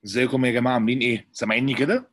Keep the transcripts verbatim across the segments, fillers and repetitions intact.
ازيكم يا جماعة عاملين ايه؟ سامعيني كده؟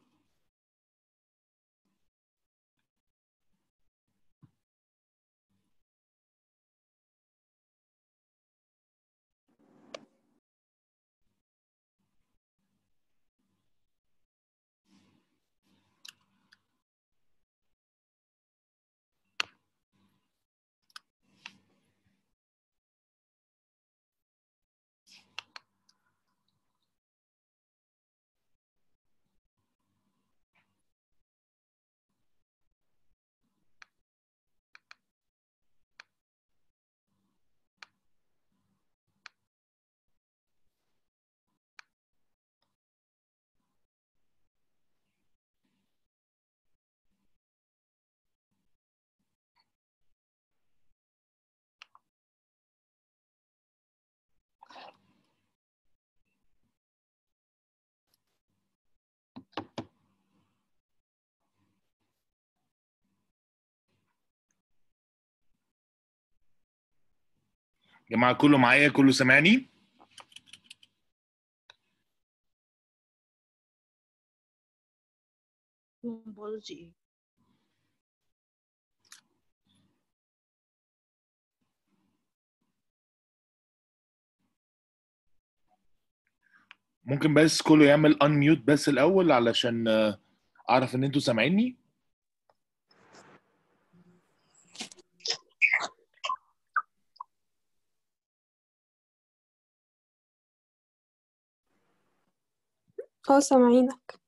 يا جماعة كله معايا، كله سامعني؟ بولوجي ايه؟ ممكن بس كله يعمل انميوت بس الأول علشان آه، أعرف إن انتوا سامعيني؟ اه، سامعينك.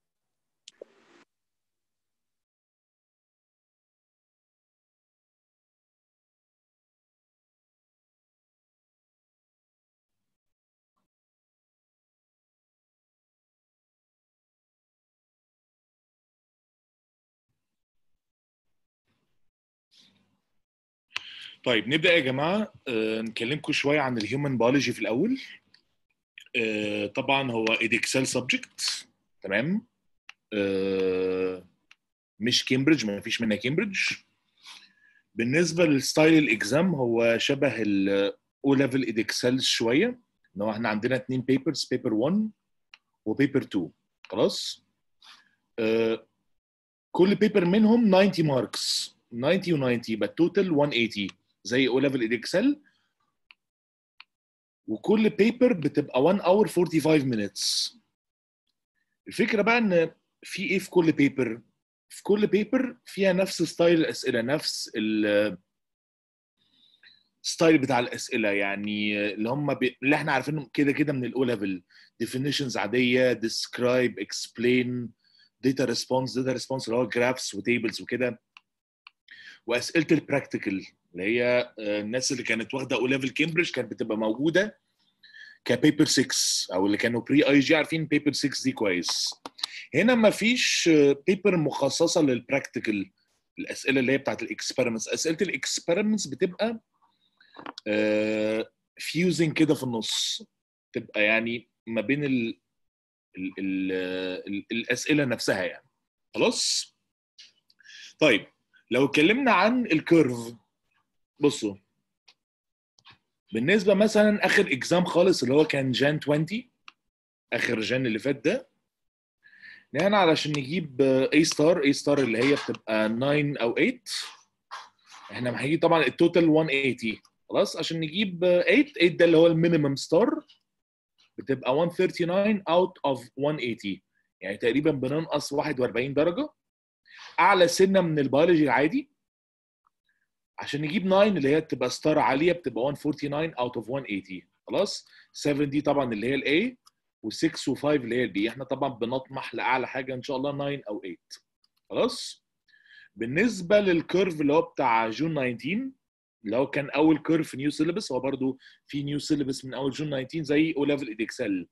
طيب نبدأ يا جماعة. آه، نكلمكم شوية عن الهيومن بيولوجي في الأول. آه، طبعا هو إدكسال سبجكت. تمام. آه، مش كامبريدج، ما فيش منها كامبريدج. بالنسبة للستايل الإكزام هو شبه الأو ليفل إدكسال شوية. إن هو احنا عندنا اتنين بيبرز، بيبر واحد وبيبر اتنين. خلاص. آه، كل بيبر منهم تسعين ماركس، تسعين و90 يبقى التوتال مية وتمانين زي او ليفل اكسل. وكل بيبر بتبقى واحد اور خمسة وأربعين minutes. الفكره بقى ان في ايه في كل بيبر؟ في كل بيبر فيها نفس ستايل الاسئله، نفس الستايل بتاع الاسئله، يعني اللي هم بي... اللي احنا عارفينهم كده كده من الاو ليفل. definitions عاديه، describe, explain, data response. data response اللي هو جرافس وتيبلز وكده. واسئله البراكتيكال اللي هي آه، الناس اللي كانت واخده او ليفل كامبريدج كانت بتبقى موجوده كبيبر ستة، او اللي كانوا بري اي جي عارفين بيبر ستة دي كويس. هنا ما فيش بيبر مخصصه للبراكتيكال. الاسئله اللي هي بتاعت الاكسبيرمنتس، اسئله الاكسبيرمنتس بتبقى فيوزنج كده في النص، تبقى يعني ما بين ال ال ال ال الاسئله نفسها يعني. خلاص. طيب لو اتكلمنا عن الكيرف، بصوا. بالنسبه مثلا اخر اكزام خالص اللي هو كان جان عشرين، اخر جان اللي فات ده، يعني علشان نجيب اي ستار، اي ستار اللي هي بتبقى تسعة او تمانية. احنا محتاجين طبعا التوتال مية وتمانين. خلاص. عشان نجيب تمانية، تمانية ده اللي هو المينيمم ستار، بتبقى مية وتلاتين اوت اوف مية وتمانين. يعني تقريبا بننقص واحد وأربعين درجه، اعلى سنه من البيولوجي العادي. عشان نجيب تسعة اللي هي بتبقى ستار عاليه، بتبقى مية وتسعين اوت اوف مية وتمانين. خلاص. سبعة دي طبعا اللي هي الاي، و6 و5 اللي هي البي. احنا طبعا بنطمح لاعلى حاجه ان شاء الله تسعة او تمانية. خلاص. بالنسبه للكيرف اللي هو بتاع جون تسعتاشر، اللي هو كان اول كيرف نيو سيلبس، هو برده في نيو سيلبس من اول جون تسعتاشر زي او ليفل ادكسل.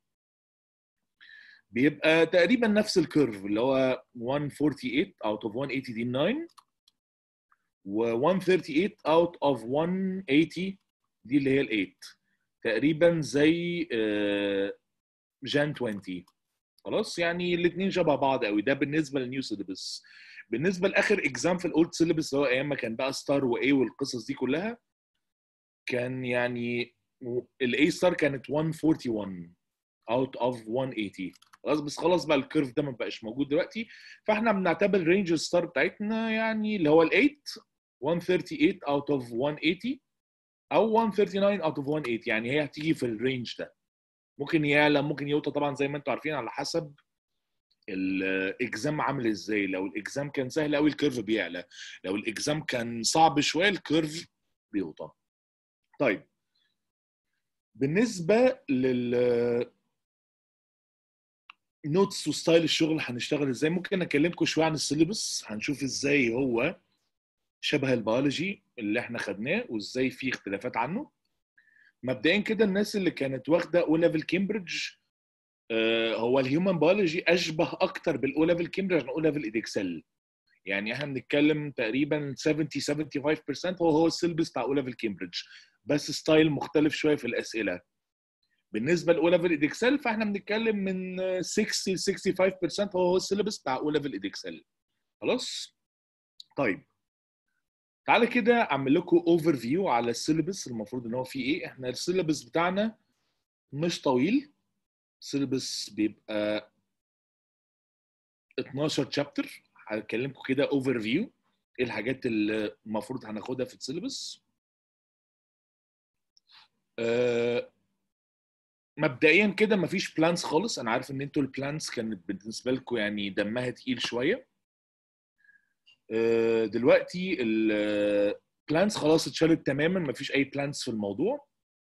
بيبقى تقريبا نفس الكيرف اللي هو مية وتمانية وأربعين اوت اوف مية وتمانين دي تسعة، و مية وتلاتين اوت اوف مية وتمانين دي اللي هي ال تمانية. تقريبا زي جان عشرين. خلاص. يعني الاثنين شبه بعض قوي. ده بالنسبه للنيو سيلبس. بالنسبه لاخر اكزام في الاولد سيلبس اللي هو ايام ما كان بقى ستار واي والقصص دي كلها، كان يعني الاي ستار كانت مية وواحد وأربعين. out of one eighty. خلاص بس خلاص بقى الكيرف ده ما بقاش موجود دلوقتي، فاحنا بنعتبر رينج الستار بتاعتنا يعني اللي هو ال ثمانية مية وثلاثة وثلاثين out of one eighty او مية وتسعة وثلاثين out of one eighty، يعني هي هتيجي في الرينج ده. ممكن يعلى ممكن يوطى طبعا زي ما انتم عارفين على حسب الاكزام عامل ازاي. لو الاكزام كان سهل قوي الكيرف بيعلى، لو الاكزام كان صعب شويه الكيرف بيوطى. طيب بالنسبه لل نوتس وستايل الشغل هنشتغل ازاي، ممكن اكلمكم شويه عن السيلبس، هنشوف ازاي هو شبه البيولوجي اللي احنا خدناه وازاي في اختلافات عنه. مبدئيا كده الناس اللي كانت واخده او ليفل كامبريدج، آه هو الهيومن بيولوجي اشبه اكتر بالاو ليفل كامبريدج عن او ليفل ادكسل. يعني احنا بنتكلم تقريبا سبعين سبعة وسبعين بالمية هو هو السيلبس بتاع او ليفل كامبريدج، بس ستايل مختلف شويه في الاسئله. بالنسبه لاو ليفل ادكسل فاحنا بنتكلم من ستين ل خمسة وستين بالمية هو هو السيلبس بتاع او ليفل ادكسل. خلاص؟ طيب تعالى كده اعمل لكم اوفر فيو على السيلبس المفروض ان هو فيه ايه. احنا السيلبس بتاعنا مش طويل، السيلبس بيبقى اتناشر شابتر. هكلمكم كده اوفر فيو ايه الحاجات اللي المفروض هناخدها في السيلبس. أه مبدئيا كده مفيش بلانز خالص، انا عارف ان انتوا البلانز كانت بالنسبه لكم يعني دمها تقيل شويه. أه دلوقتي البلانز خلاص اتشالت تماما، مفيش اي بلانز في الموضوع.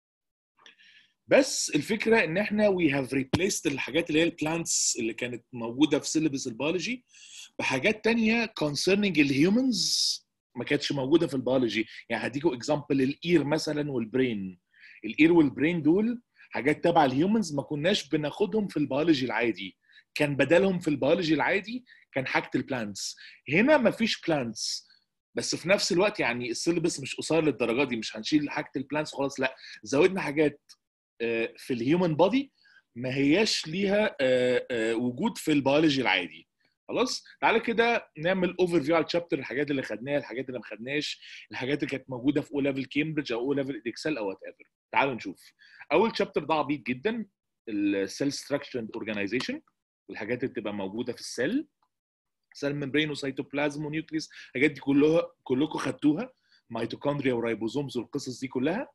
بس الفكره ان احنا وي هاف ريبليست الحاجات اللي هي البلانتس اللي كانت موجوده في سيلبس البيولوجي بحاجات تانية concerning الهيومنز ما كانتش موجوده في البيولوجي. يعني هديكوا اكزامبل الاير مثلا والبرين. الاير والبرين دول حاجات تبع الهيومنز ما كناش بناخدهم في البيولوجي العادي، كان بدلهم في البيولوجي العادي كان حاجه البلانتس. هنا ما فيش بلانتس، بس في نفس الوقت يعني السيلبس مش قصير للدرجه دي، مش هنشيل حاجه البلانتس خلاص، لا زودنا حاجات في الهيومن بودي ما هياش ليها وجود في البيولوجي العادي. خلاص تعالى كده نعمل اوفر فيو على الشابتر، الحاجات اللي خدناها الحاجات اللي ما خدناش، الحاجات اللي كانت موجوده في او ليفل كامبريدج او او ليفل ادكسل او وات ايفر. تعالوا نشوف. اول شابتر ده عبيط جدا، السيل ستراكشر اند اورجانيزيشن، والحاجات اللي بتبقى موجوده في السيل، سيل ممبرين وسيتوبلازم ونيوكليس، الحاجات دي كلها كلكم خدتوها، ميتوكوندريا ورايبوزومز والقصص دي كلها.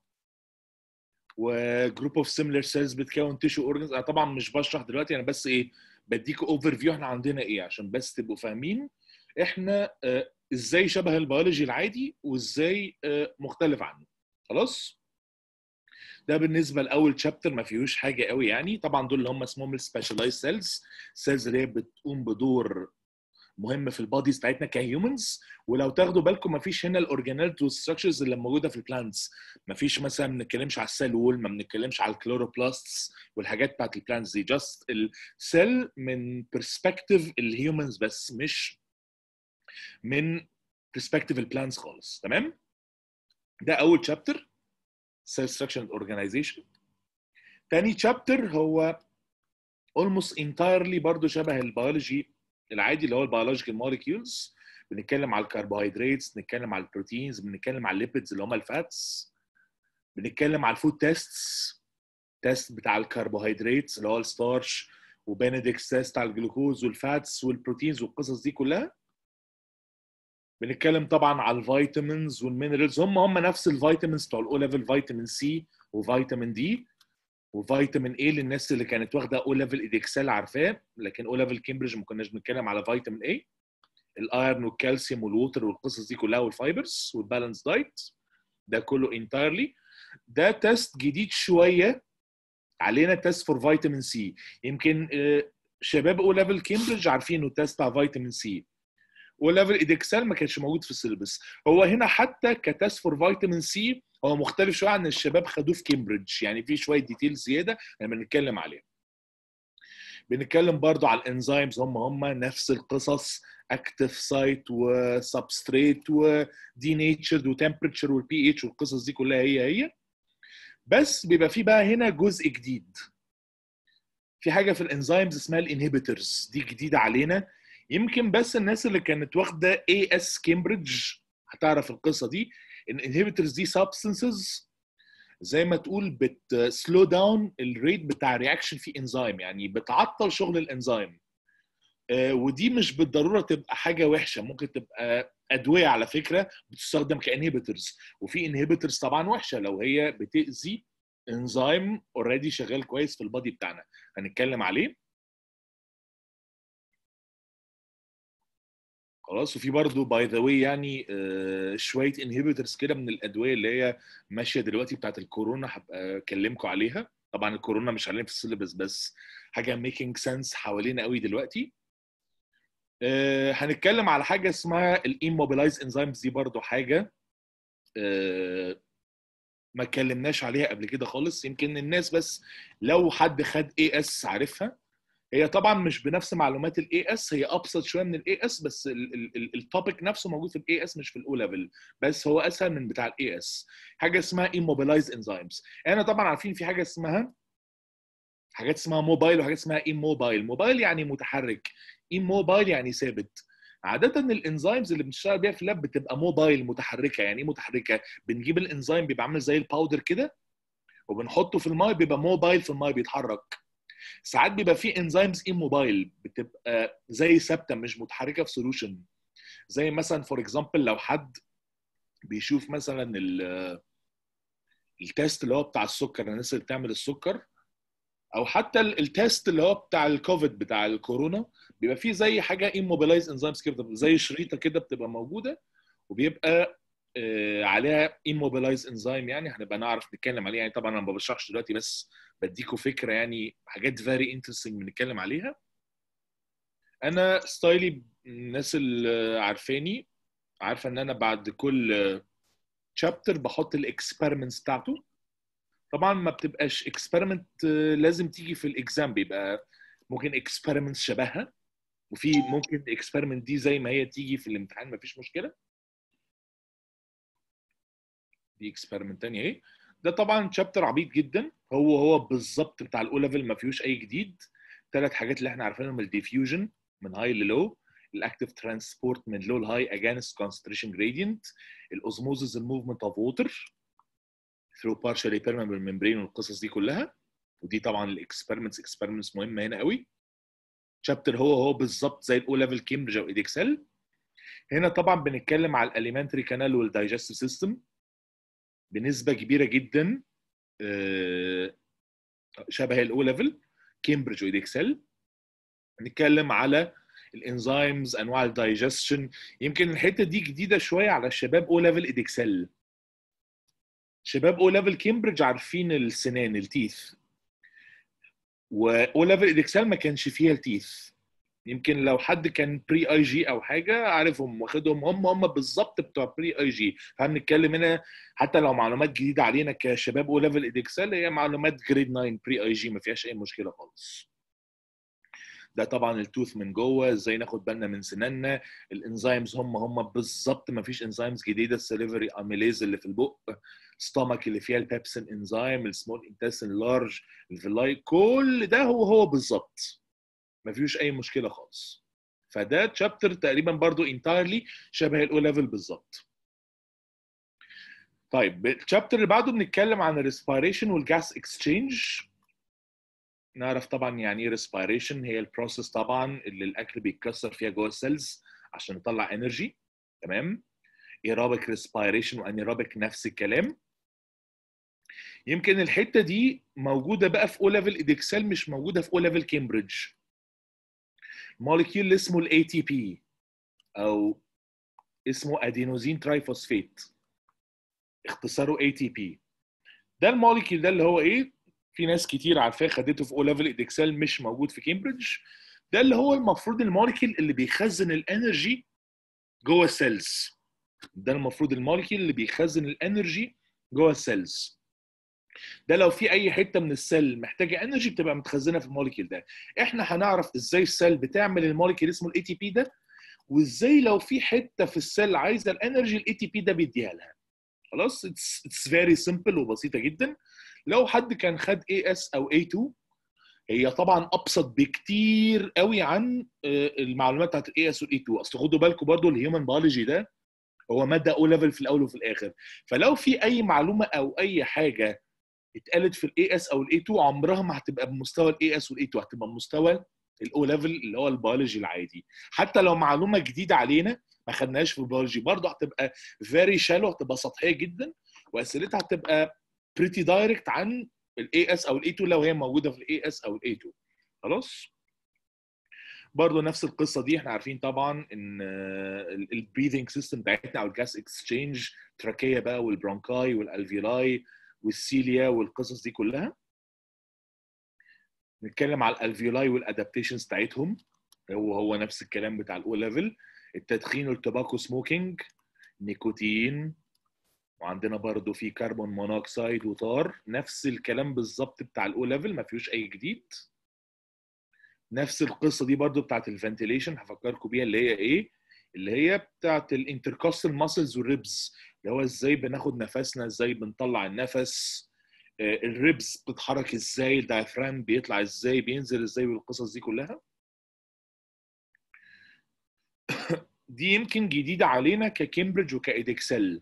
وجروب اوف سيميلر سيلز بتكون تيشو اورجنز. انا طبعا مش بشرح دلوقتي، انا بس ايه بديك اوفر فيو احنا عندنا ايه عشان بس تبقوا فاهمين احنا آه ازاي شبه البيولوجي العادي وازاي آه مختلف عنه. خلاص ده بالنسبه لاول شابتر ما فيهوش حاجه قوي يعني. طبعا دول اللي هم اسمهم السبيشالايز سيلز، سيلز اللي هي بتقوم بدور مهم في الباديز بتاعتنا كهيومنز. ولو تاخدوا بالكم مفيش هنا الاورجانيلز والستراكشرز اللي موجوده في البلانتس، مفيش مثلا ما بنتكلمش على السيل وول، ما بنتكلمش على الكلوروبلاستس والحاجات بتاعت البلانتس دي، جاست السيل من برسبكتيف الهيومنز بس، مش من برسبكتيف البلانتس خالص. تمام؟ ده اول شابتر سيل ستراكشر اند اورجانيزيشن. تاني شابتر هو almost entirely برضو شبه البيولوجي العادي اللي هو البيولوجيكال موليكيولز. بنتكلم على الكربوهيدراتس، بنتكلم على البروتينز، بنتكلم على الليبيدز اللي هم الفاتس، بنتكلم على الفود تيستس، تيست بتاع الكربوهيدراتس اللي هو الستارش، وبنديكس تيست على الجلوكوز والفاتس والبروتينز والقصص دي كلها. بنتكلم طبعا على الفيتامينز والمينرالز، هم هم نفس الفيتامينز بتوع الاو ليفل، فيتامين سي وفيتامين دي وفيتامين اي للناس اللي كانت واخده او ليفل ادكسل عارفاه، لكن او ليفل كامبريدج ما كناش بنتكلم على فيتامين اي. الايرون والكالسيوم والووتر والقصص دي كلها والفايبرز والبالانس دايت، ده كله انتايرلي. ده تيست جديد شويه علينا، تيست فور فيتامين سي. يمكن شباب او ليفل كامبريدج عارفينه تيست بتاع فيتامين سي، او ليفل ادكسل ما كانش موجود في السيلبس. هو هنا حتى كتيست فور فيتامين سي هو مختلف شويه عن الشباب خدوه في كامبريدج، يعني في شويه ديتيلز زياده لما بنتكلم عليها. بنتكلم برضو على الانزيمز، هم هم نفس القصص، اكتف سايت وسبستريت ودي نيتشرد وتمبريتشر والبي اتش والقصص دي كلها هي هي، بس بيبقى في بقى هنا جزء جديد. في حاجه في الانزيمز اسمها الانهبيتورز، دي جديده علينا، يمكن بس الناس اللي كانت واخده اي اس كامبريدج هتعرف القصه دي. الانهبيتورز دي سبستانسز زي ما تقول بتسلو داون الريت بتاع الرياكشن في انزيم، يعني بتعطل شغل الانزيم. آه، ودي مش بالضروره تبقى حاجه وحشه، ممكن تبقى ادويه على فكره بتستخدم كانهبيتورز، وفي انهبيتورز طبعا وحشه لو هي بتاذي انزيم اوريدي شغال كويس في البادي بتاعنا، هنتكلم عليه. خلاص. وفي برضه باي ذا واي يعني آه، شويه انهبيتورز كده من الادويه اللي هي ماشيه دلوقتي بتاعت الكورونا، هبقى اكلمكم عليها. طبعا الكورونا مش علينا في السيلبس، بس حاجه ميكينج سنس حوالينا قوي دلوقتي. آه، هنتكلم على حاجه اسمها الايموبيلايز انزيمز، دي برضو حاجه آه، ما اتكلمناش عليها قبل كده خالص، يمكن الناس بس لو حد خد اي اس عارفها. هي طبعا مش بنفس معلومات الاي اس، هي ابسط شويه من الاي اس، بس التوبيك نفسه موجود في الاي اس مش في الاو ليفل، بس هو اسهل من بتاع الاي اس. حاجه اسمها ايموبيلايز انزيمز. احنا طبعا عارفين في حاجه اسمها حاجات اسمها موبايل وحاجات اسمها ايموبايل. موبايل يعني متحرك، ايموبايل يعني ثابت. عادة الانزيمز اللي بنشتغل بيها في اللاب بتبقى موبايل متحركه. يعني ايه متحركه؟ بنجيب الانزيم بيبقى عامل زي الباودر كده وبنحطه في الماء، بيبقى موبايل في الماء بيتحرك. ساعات بيبقى في انزيمز ايموبايل بتبقى زي ثابته مش متحركه في سولوشن. زي مثلا فور اكزامبل لو حد بيشوف مثلا التيست اللي هو بتاع السكر، الناس اللي بتعمل السكر، او حتى التيست اللي هو بتاع الكوفيد بتاع الكورونا، بيبقى فيه زي حاجه ايموبيلايز انزيمز كده، زي شريطه كده بتبقى موجوده وبيبقى آه، عليها ايموبيلايز انزيم. يعني هنبقى نعرف نتكلم عليها، يعني طبعا انا ما بشرحش دلوقتي بس بديكوا فكره، يعني حاجات فيري انترستنج بنتكلم عليها. انا ستايلي الناس اللي عارفاني عارفه ان انا بعد كل شابتر بحط الاكسبيرمنتس بتاعته. طبعا ما بتبقاش اكسبيرمنت لازم تيجي في الاكزام، بيبقى ممكن اكسبيرمنتس شبهها، وفي ممكن اكسبيرمنت دي زي ما هي تيجي في الامتحان مفيش مشكله. دي اكسبيرمنت تانية اهي. ده طبعا شابتر عبيط جدا، هو هو بالظبط بتاع الاو ليفل، ما فيهوش اي جديد. ثلاث حاجات اللي احنا عارفينهم: الديفيوجن من هاي للو، الاكتيف ترانسبورت من لو لهاي اجينست كونسنتريشن جريدينت، الاوزموزز الموفمنت اوف ووتر ثرو بارشالي بيرميبل ممبرين، والقصص دي كلها. ودي طبعا الاكسبيرمنتس اكسبيرمنتس مهمه هنا قوي. شابتر هو هو بالظبط زي الاو ليفل كامبريدج او ايدكسل. هنا طبعا بنتكلم على الاليمنتري كانال والدايجستيف سيستم بنسبه كبيره جدا شبه الاو ليفل كامبريدج وايدكسل. نتكلم على الانزيمز، انواع الدايجستشن. يمكن الحته دي جديده شويه على الشباب او ليفل ايدكسل. شباب او ليفل كامبريدج عارفين السنان التيث، واو ليفل ايدكسل ما كانش فيها التيث. يمكن لو حد كان بري اي جي او حاجه عارفهم واخدهم، هم هم بالظبط بتوع بري اي جي. فهنتكلم هنا حتى لو معلومات جديده علينا كشباب او ليفل ايدكسل، هي معلومات جريد تسعة بري اي جي، ما فيهاش اي مشكله خالص. ده طبعا التوث من جوه، ازاي ناخد بالنا من سناننا. الانزيمز هم هم بالظبط، ما فيش انزيمز جديده. السليفري اميليز اللي في البق، ستومك اللي فيها البيبسين انزيم، السمول انتستين لارج، الفيلاي، كل ده هو هو بالظبط، ما فيهوش اي مشكله خالص. فده تشابتر تقريبا برضو انتايرلي شبه الاو ليفل بالظبط. طيب التشابتر اللي بعده بنتكلم عن الريسبيريشن والجاس اكسشينج. نعرف طبعا يعني ايه ريسبيريشن، هي البروسيس طبعا اللي الاكل بيتكسر فيها جوه السيلز عشان يطلع انرجي. تمام. ايروبيك ريسبيريشن وانيروبيك نفس الكلام. يمكن الحته دي موجوده بقى في او ليفل ايدكسل، مش موجوده في او ليفل كامبريدج. موليكيول اسمه الاي تي بي او اسمه ادينوزين ترايفوسفيت، اختصاره اي تي بي. ده الموليكيول ده اللي هو ايه، في ناس كتير عارفاه خدته في او ليفل ايدكسل، مش موجود في كامبريدج. ده اللي هو المفروض الموليكيول اللي بيخزن الانرجي جوه السيلز. ده المفروض الموليكيول اللي بيخزن الانرجي جوه السيلز. ده لو في اي حته من السيل محتاجه انرجي بتبقى متخزنه في الموليكيول ده. احنا هنعرف ازاي السيل بتعمل الموليكيول اسمه الاي تي بي ده، وازاي لو في حته في السيل عايزه الانرجي الاي تي بي ده بيديها لها. خلاص، اتس اتس فيري سمبل وبسيطه جدا. لو حد كان خد اي اس او اي اتنين، هي طبعا ابسط بكتير قوي عن المعلومات بتاعت الاي اس والاي اتنين. اصل خدوا بالكم برضو الهيومن بيولوجي ده هو ماده او ليفل في الاول وفي الاخر، فلو في اي معلومه او اي حاجه اتقالت في الاي اس او الاي اتنين عمرها ما هتبقى بمستوى الاي اس والاي اتنين، هتبقى بمستوى الاو ليفل اللي هو البيولوجي العادي. حتى لو معلومه جديده علينا ما خدناهاش في البيولوجي برضه هتبقى فيري شالو، هتبقى سطحيه جدا، واسئلتها هتبقى بريتي دايركت عن الاي اس او الاي اتنين لو هي موجوده في الاي اس او الاي اتنين. خلاص. برضه نفس القصه دي احنا عارفين طبعا ان البريذنج سيستم بتاعتنا او الجاس اكسشينج، تراكيه بقى والبرونكاي والالفيولاي والسيليا والقصص دي كلها. نتكلم على الالفيولاي والادابتيشنز بتاعتهم، هو هو نفس الكلام بتاع الاو ليفل، التدخين والتباكو سموكينج، نيكوتين، وعندنا برضو في كربون مونوكسيد وطار، نفس الكلام بالظبط بتاع الاو ليفل، ما فيهوش اي جديد. نفس القصه دي برضو بتاعت الفنتيليشن هفكركم بيها، اللي هي ايه؟ اللي هي بتاعت الانتركوستال ماسلز والريبز، اللي هو ازاي بناخد نفسنا، ازاي بنطلع النفس، الريبز بتتحرك ازاي، الدايفرام بيطلع ازاي بينزل ازاي، والقصص دي كلها. دي يمكن جديده علينا ككامبريدج وكايدكسل،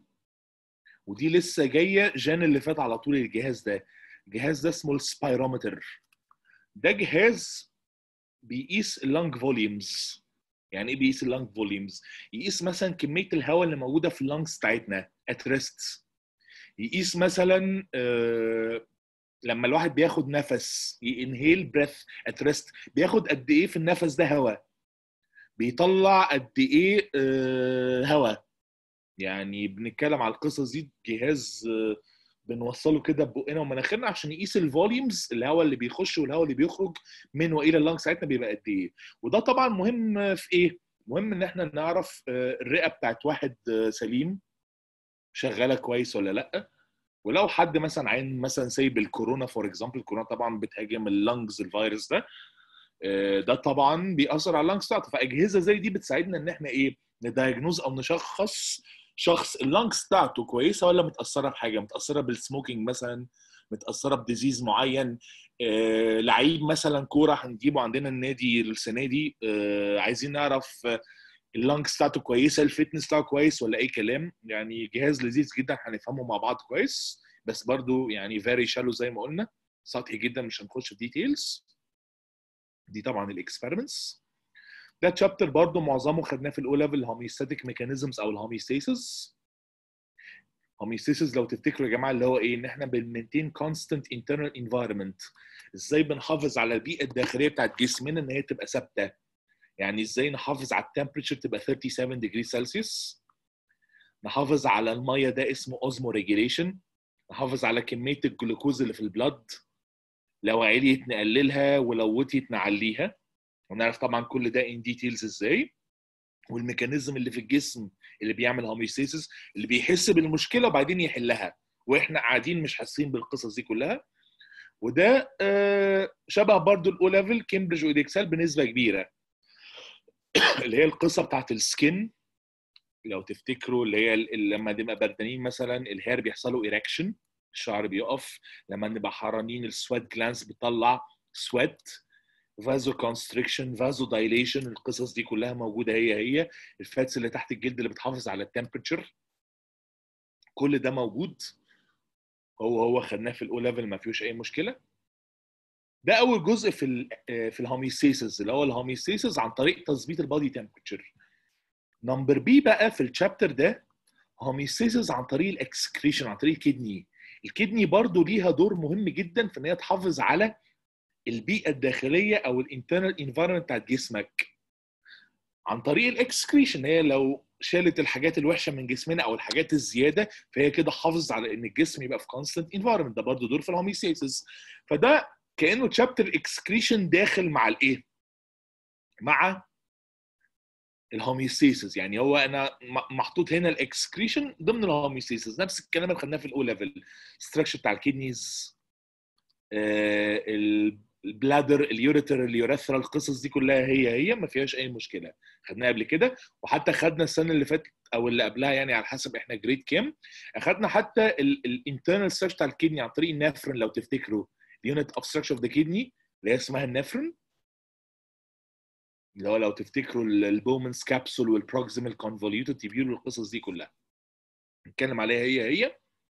ودي لسه جايه جان اللي فات على طول. الجهاز ده الجهاز ده اسمه السبايرومتر. ده جهاز بيقيس اللنج فوليومز. يعني ايه بيقيس اللنج فوليومز؟ يقيس مثلا كميه الهواء اللي موجوده في اللنجز بتاعتنا ات ريست. يقيس مثلا آه لما الواحد بياخد نفس، ينهيل بريث ات ريست، بياخد قد ايه في النفس ده هواء، بيطلع قد ايه آه هواء. يعني بنتكلم على القصص دي. جهاز آه بنوصله كده ببقنا ومناخيرنا عشان يقيس الفوليومز، الهواء اللي بيخش والهواء اللي بيخرج من والى اللنج ساعتنا بيبقى قد ايه. وده طبعا مهم في ايه؟ مهم ان احنا نعرف آه الرئه بتاعت واحد آه سليم شغاله كويس ولا لا. ولو حد مثلا عين مثلا سايب الكورونا فور اكزامبل، الكورونا طبعا بتهاجم اللنجز، الفيروس ده ده طبعا بيأثر على اللنجز بتاعته. فاجهزه زي دي بتساعدنا ان احنا ايه، ندايجنوز او نشخص شخص اللنجز بتاعته كويسه ولا متاثره بحاجه، متاثره بالسموكينج مثلا، متاثره بديزيز معين. آه، لعيب مثلا كوره هنجيبه عندنا النادي السنه دي، آه، عايزين نعرف اللنجز بتاعته كويسه، الفتنس بتاعه كويس ولا اي كلام. يعني جهاز لذيذ جدا هنفهمه مع بعض كويس، بس برضو يعني فيري شالو زي ما قلنا، سطحي جدا، مش هنخش في ديتيلز. دي طبعا الاكسبيرمنتس. ده تشابتر برضو معظمه خدناه في الاو ليفل، الهوميوستاتيك ميكانيزمز او الهوميوستاسيس. هوميوستاسيس لو تفتكروا يا جماعه اللي هو ايه، ان احنا بنمنتين كونستنت انترنال انفايرمنت. ازاي بنحافظ على البيئه الداخليه بتاعت جسمنا ان هي تبقى ثابته. يعني ازاي نحافظ على التمبريتشر تبقى سبعة وثلاثين ديجري سلسيوس، نحافظ على الميه ده اسمه اوزمو ريجيليشن، نحافظ على كميه الجلوكوز اللي في البلد، لو عليت نقللها ولو وطيت نعليها. ونعرف طبعا كل ده ان ديتيلز ازاي، والميكانيزم اللي في الجسم اللي بيعمل هوميوستاسيس، اللي بيحس بالمشكله وبعدين يحلها واحنا قاعدين مش حاسين بالقصص دي كلها. وده آه شبه برضو الاو ليفل كامبريدج وايدكسل بنسبه كبيره، اللي هي القصه بتاعت السكين. لو تفتكروا اللي هي لما نبقى بردانين مثلا الهير بيحصل له ايركشن، الشعر بيقف. لما نبقى حرانين السويت جلانس بتطلع سويت. فازو كونستريكشن، فازو دايليشن، القصص دي كلها موجوده هي هي. الفاتس اللي تحت الجلد اللي بتحافظ على التمبريتشر، كل ده موجود، هو هو خدناه في الاو ليفل ما فيهوش اي مشكله. ده اول جزء في ال في الهوميوستاسيس، اللي هو الهوميوستاسيس عن طريق تظبيط البادي تمبريتشر. نمبر بي بقى في الشابتر ده هوميوستاسيس عن طريق الاكسكريشن، عن طريق الكدني. الكدني برضو ليها دور مهم جدا في ان هي تحافظ على البيئه الداخليه او الانترنال انفايرمنت بتاعت جسمك عن طريق الاكسكريشن. هي لو شالت الحاجات الوحشه من جسمنا او الحاجات الزياده، فهي كده حافظ على ان الجسم يبقى في كونستنت انفايرمنت. ده برضو دور في الهوميوستاسيس. فده كانه تشابتر اكسكريشن داخل مع الايه، مع الهوميوستاسيس. يعني هو انا محطوط هنا الاكسكريشن ضمن الهوميوستاسيس. نفس الكلام اللي خدناه في الاو ليفل، ستراكشر بتاع الكيدنيز، آه البلادر، اليوريتر، اليوريثرا، القصص دي كلها هي هي ما فيهاش اي مشكله، خدناها قبل كده. وحتى خدنا السنه اللي فاتت او اللي قبلها، يعني على حسب احنا جريد كام، اخدنا حتى الانترنال ستراكشر بتاع الكدني عن طريق النفرين. لو تفتكروا اليونت اوف ستراكشر اوف ذا كدني اللي هي اسمها النفرين، اللي هو لو تفتكروا البومنز كابسول والبروكسيمال كونفوليوتد تيبيول والقصص دي كلها نتكلم عليها هي هي.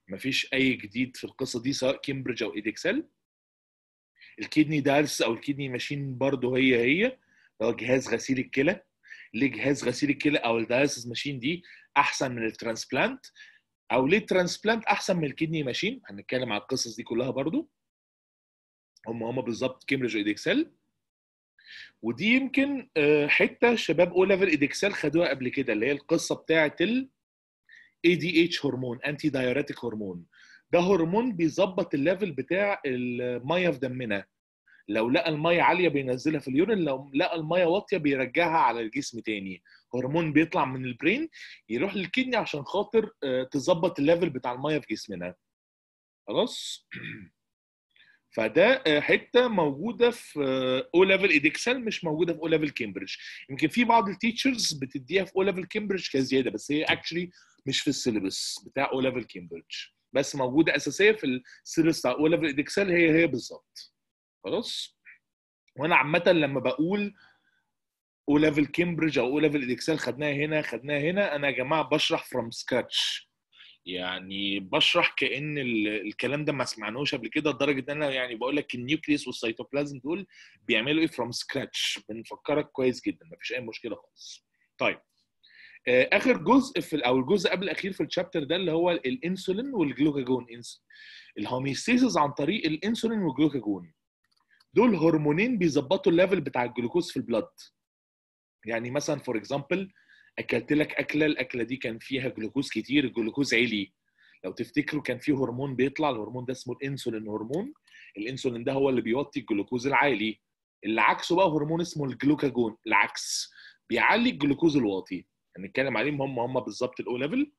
مفيش اي جديد في القصه دي سواء كامبريدج او ايدكسل. الكيدني دارس او الكيدني ماشين برضه هي هي، هو جهاز غسيل الكلى. ليه جهاز غسيل الكلى او الدايليسيس ماشين دي احسن من الترانسبلانت، او ليه الترانسبلانت احسن من الكيدني ماشين؟ هنتكلم على القصص دي كلها برضه. هم هم بالظبط كامبريدج وايدكسل. ودي يمكن حته شباب او ليفل ايدكسل خدوها قبل كده، اللي هي القصه بتاعه ال إيه دي إتش هرمون، انتي دايوريتيك هرمون. ده هرمون بيظبط الليفل بتاع الميه في دمنا. لو لقى الميه عاليه بينزلها في اليورين، لو لقى الميه واطيه بيرجعها على الجسم تاني. هرمون بيطلع من البرين يروح للكدني عشان خاطر تظبط الليفل بتاع الميه في جسمنا. خلاص. فده حته موجوده في او ليفل ايدكسل، مش موجوده في او ليفل كامبريدج. يمكن في بعض التيتشرز بتديها في او ليفل كامبريدج كزياده، بس هي اكشلي مش في السيلبس بتاع او ليفل كامبريدج، بس موجوده اساسيه في السيلبس بتاع او ليفل ايدكسل، هي هي بالظبط. خلاص. وانا عامه لما بقول او ليفل كامبريدج او او ليفل ايدكسل خدناها هنا خدناها هنا، انا يا جماعه بشرح فروم سكراتش، يعني بشرح كأن الكلام ده ما سمعناهوش قبل كده، لدرجه ان انا يعني بقول لك النيوكليوس والسيتوبلازم دول بيعملوا ايه فروم سكراتش، بنفكرك كويس جدا، ما فيش اي مشكله خالص. طيب اخر جزء في او الجزء قبل الاخير في الشابتر ده اللي هو الانسولين والجلوكاجون. الهوميوستاسيس عن طريق الانسولين والجلوكاجون، دول هرمونين بيظبطوا الليفل بتاع الجلوكوز في البلد. يعني مثلا فور اكزامبل، اكلت لك اكله، الاكله دي كان فيها جلوكوز كتير، الجلوكوز عالي، لو تفتكروا كان فيه هرمون بيطلع، الهرمون ده اسمه الانسولين هرمون. الانسولين ده هو اللي بيوطي الجلوكوز العالي. اللي عكسه بقى هرمون اسمه الجلوكاجون، العكس، بيعلي الجلوكوز الواطي. هنتكلم عليهم هم هم بالظبط الاو ليفل.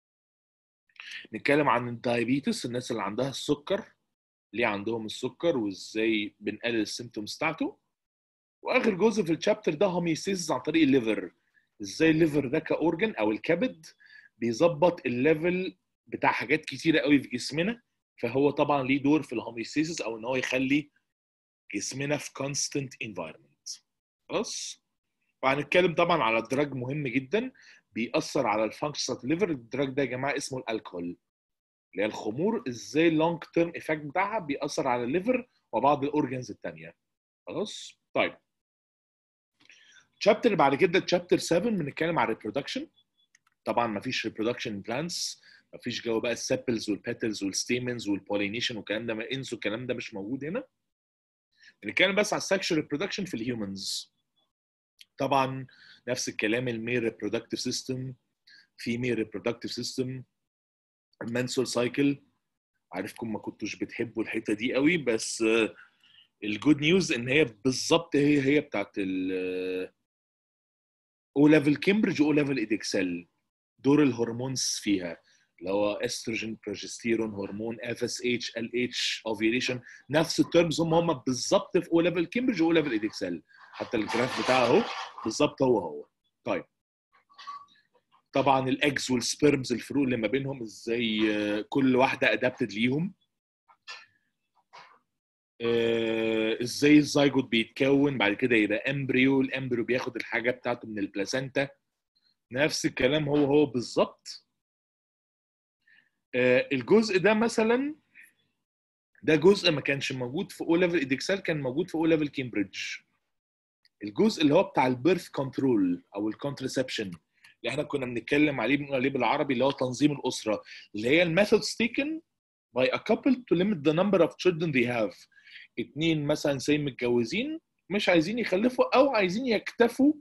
نتكلم عن الدايابيتس، الناس اللي عندها السكر، ليه عندهم السكر وازاي بنقلل السيمتومز بتاعته. واخر جزء في الشابتر ده هوميوستاسيس عن طريق الليفر، ازاي الليفر ده كاورجن او الكبد بيظبط الليفل بتاع حاجات كتيره قوي في جسمنا. فهو طبعا ليه دور في الهوميوستاسيس، او ان هو يخلي جسمنا في كونستنت انفايرمنت. خلاص. وهنتكلم طبعا على دراج مهم جدا بيأثر على الفانكشن بتاعت الليفر. الدراج ده يا جماعه اسمه الالكول، اللي هي الخمور، ازاي اللونج تيرم ايفكت بتاعها بيأثر على الليفر وبعض الاورجنز الثانيه. خلاص. طيب الشابتر اللي بعد كده تشابتر سبعة بنتكلم على الريبرودكشن. طبعا ما فيش ريبرودكشن بلانتس، ما فيش جو بقى السيبلز والبيتلز والستيمنز والبولينيشن والكلام ده، ما انسوا الكلام ده مش موجود هنا. بنتكلم بس على السكشوال ريبرودكشن في الهيومنز. طبعا نفس الكلام، الميل ريبرودكتيف سيستم، فيميل ريبرودكتيف سيستم، المنسول سايكل. عارفكم ما كنتوش بتحبوا الحته دي قوي، بس الجود نيوز ان هي بالظبط هي هي بتاعت ال او ليفل كامبريدج او ليفل ايدكسل. دور الهرمونز فيها اللي هو استروجين، بروجستيرون، هرمون، اف اس اتش، ال اتش، اوفيوليشن، نفس الترمز هم هم بالظبط في او ليفل كامبريدج واو ليفل ايدكسل. حتى الجراف بتاعه اهو بالظبط هو هو. طيب طبعا الاجز والسبيرمز، الفروق اللي ما بينهم، ازاي كل واحده ادابتد ليهم، ازاي الزيجوت بيتكون بعد كده يبقى امبريو، الامبريو بياخد الحاجه بتاعته من البلاسنتا. نفس الكلام هو هو بالظبط. الجزء ده مثلا، ده جزء ما كانش موجود في او ليفل ايدكسل، كان موجود في او ليفل كامبريدج. الجزء اللي هو بتاع البيرث كنترول او الكونترسبشن، اللي احنا كنا بنتكلم عليه بنقول عليه بالعربي اللي هو تنظيم الاسره، اللي هي الميثودز taken by a couple to limit the number of children they have. اتنين مثلا زي متجوزين مش عايزين يخلفوا او عايزين يكتفوا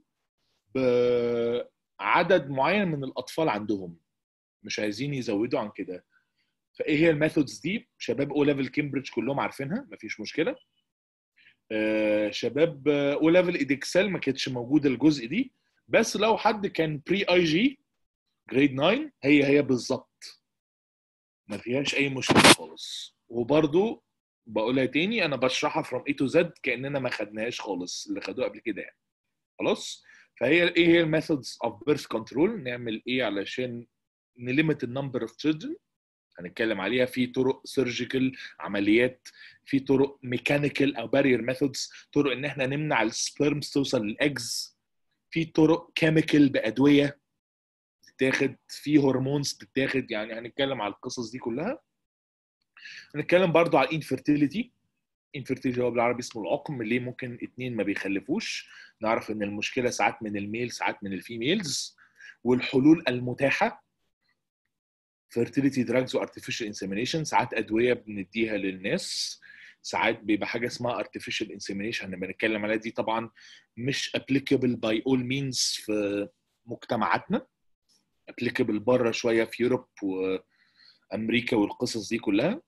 بعدد معين من الاطفال عندهم، مش عايزين يزودوا عن كده. فايه هي الميثودز دي؟ شباب او ليفل كامبريدج كلهم عارفينها، مفيش مشكله. آه شباب او ليفل ايدكسل ما كانتش موجوده الجزء دي، بس لو حد كان بري اي جي جريد تسعة هي هي بالظبط، ما فيهاش اي مشكله خالص. وبرده بقولها تاني، انا بشرحها from A to Z كاننا ما خدناهاش خالص، اللي خدوها قبل كده يعني. خلاص. فهي ايه هي الميثودز اوف بيرث كنترول، نعمل ايه علشان نليمت النمبر اوف تشيلدرن، هنتكلم عليها. في طرق سيرجيكال، عمليات، في طرق ميكانيكال او بارير ميثودز، طرق ان احنا نمنع السبيرمز توصل للاجز، في طرق كيميكال بادويه بتتاخد، في هرمونز بتتاخد، يعني هنتكلم على القصص دي كلها. هنتكلم برضو على الانفيرتيليتي. انفيرتيليتي هو بالعربي اسمه العقم، ليه ممكن اتنين ما بيخلفوش. نعرف ان المشكله ساعات من الميل ساعات من الفيميلز، والحلول المتاحه fertility drugs و artificial insemination. ساعات ادويه بنديها للناس، ساعات بيبقى حاجه اسمها artificial insemination هنبقى نتكلم عليها، دي طبعا مش applicable by all means في مجتمعاتنا، applicable بره شويه في يوروب وامريكا والقصص دي كلها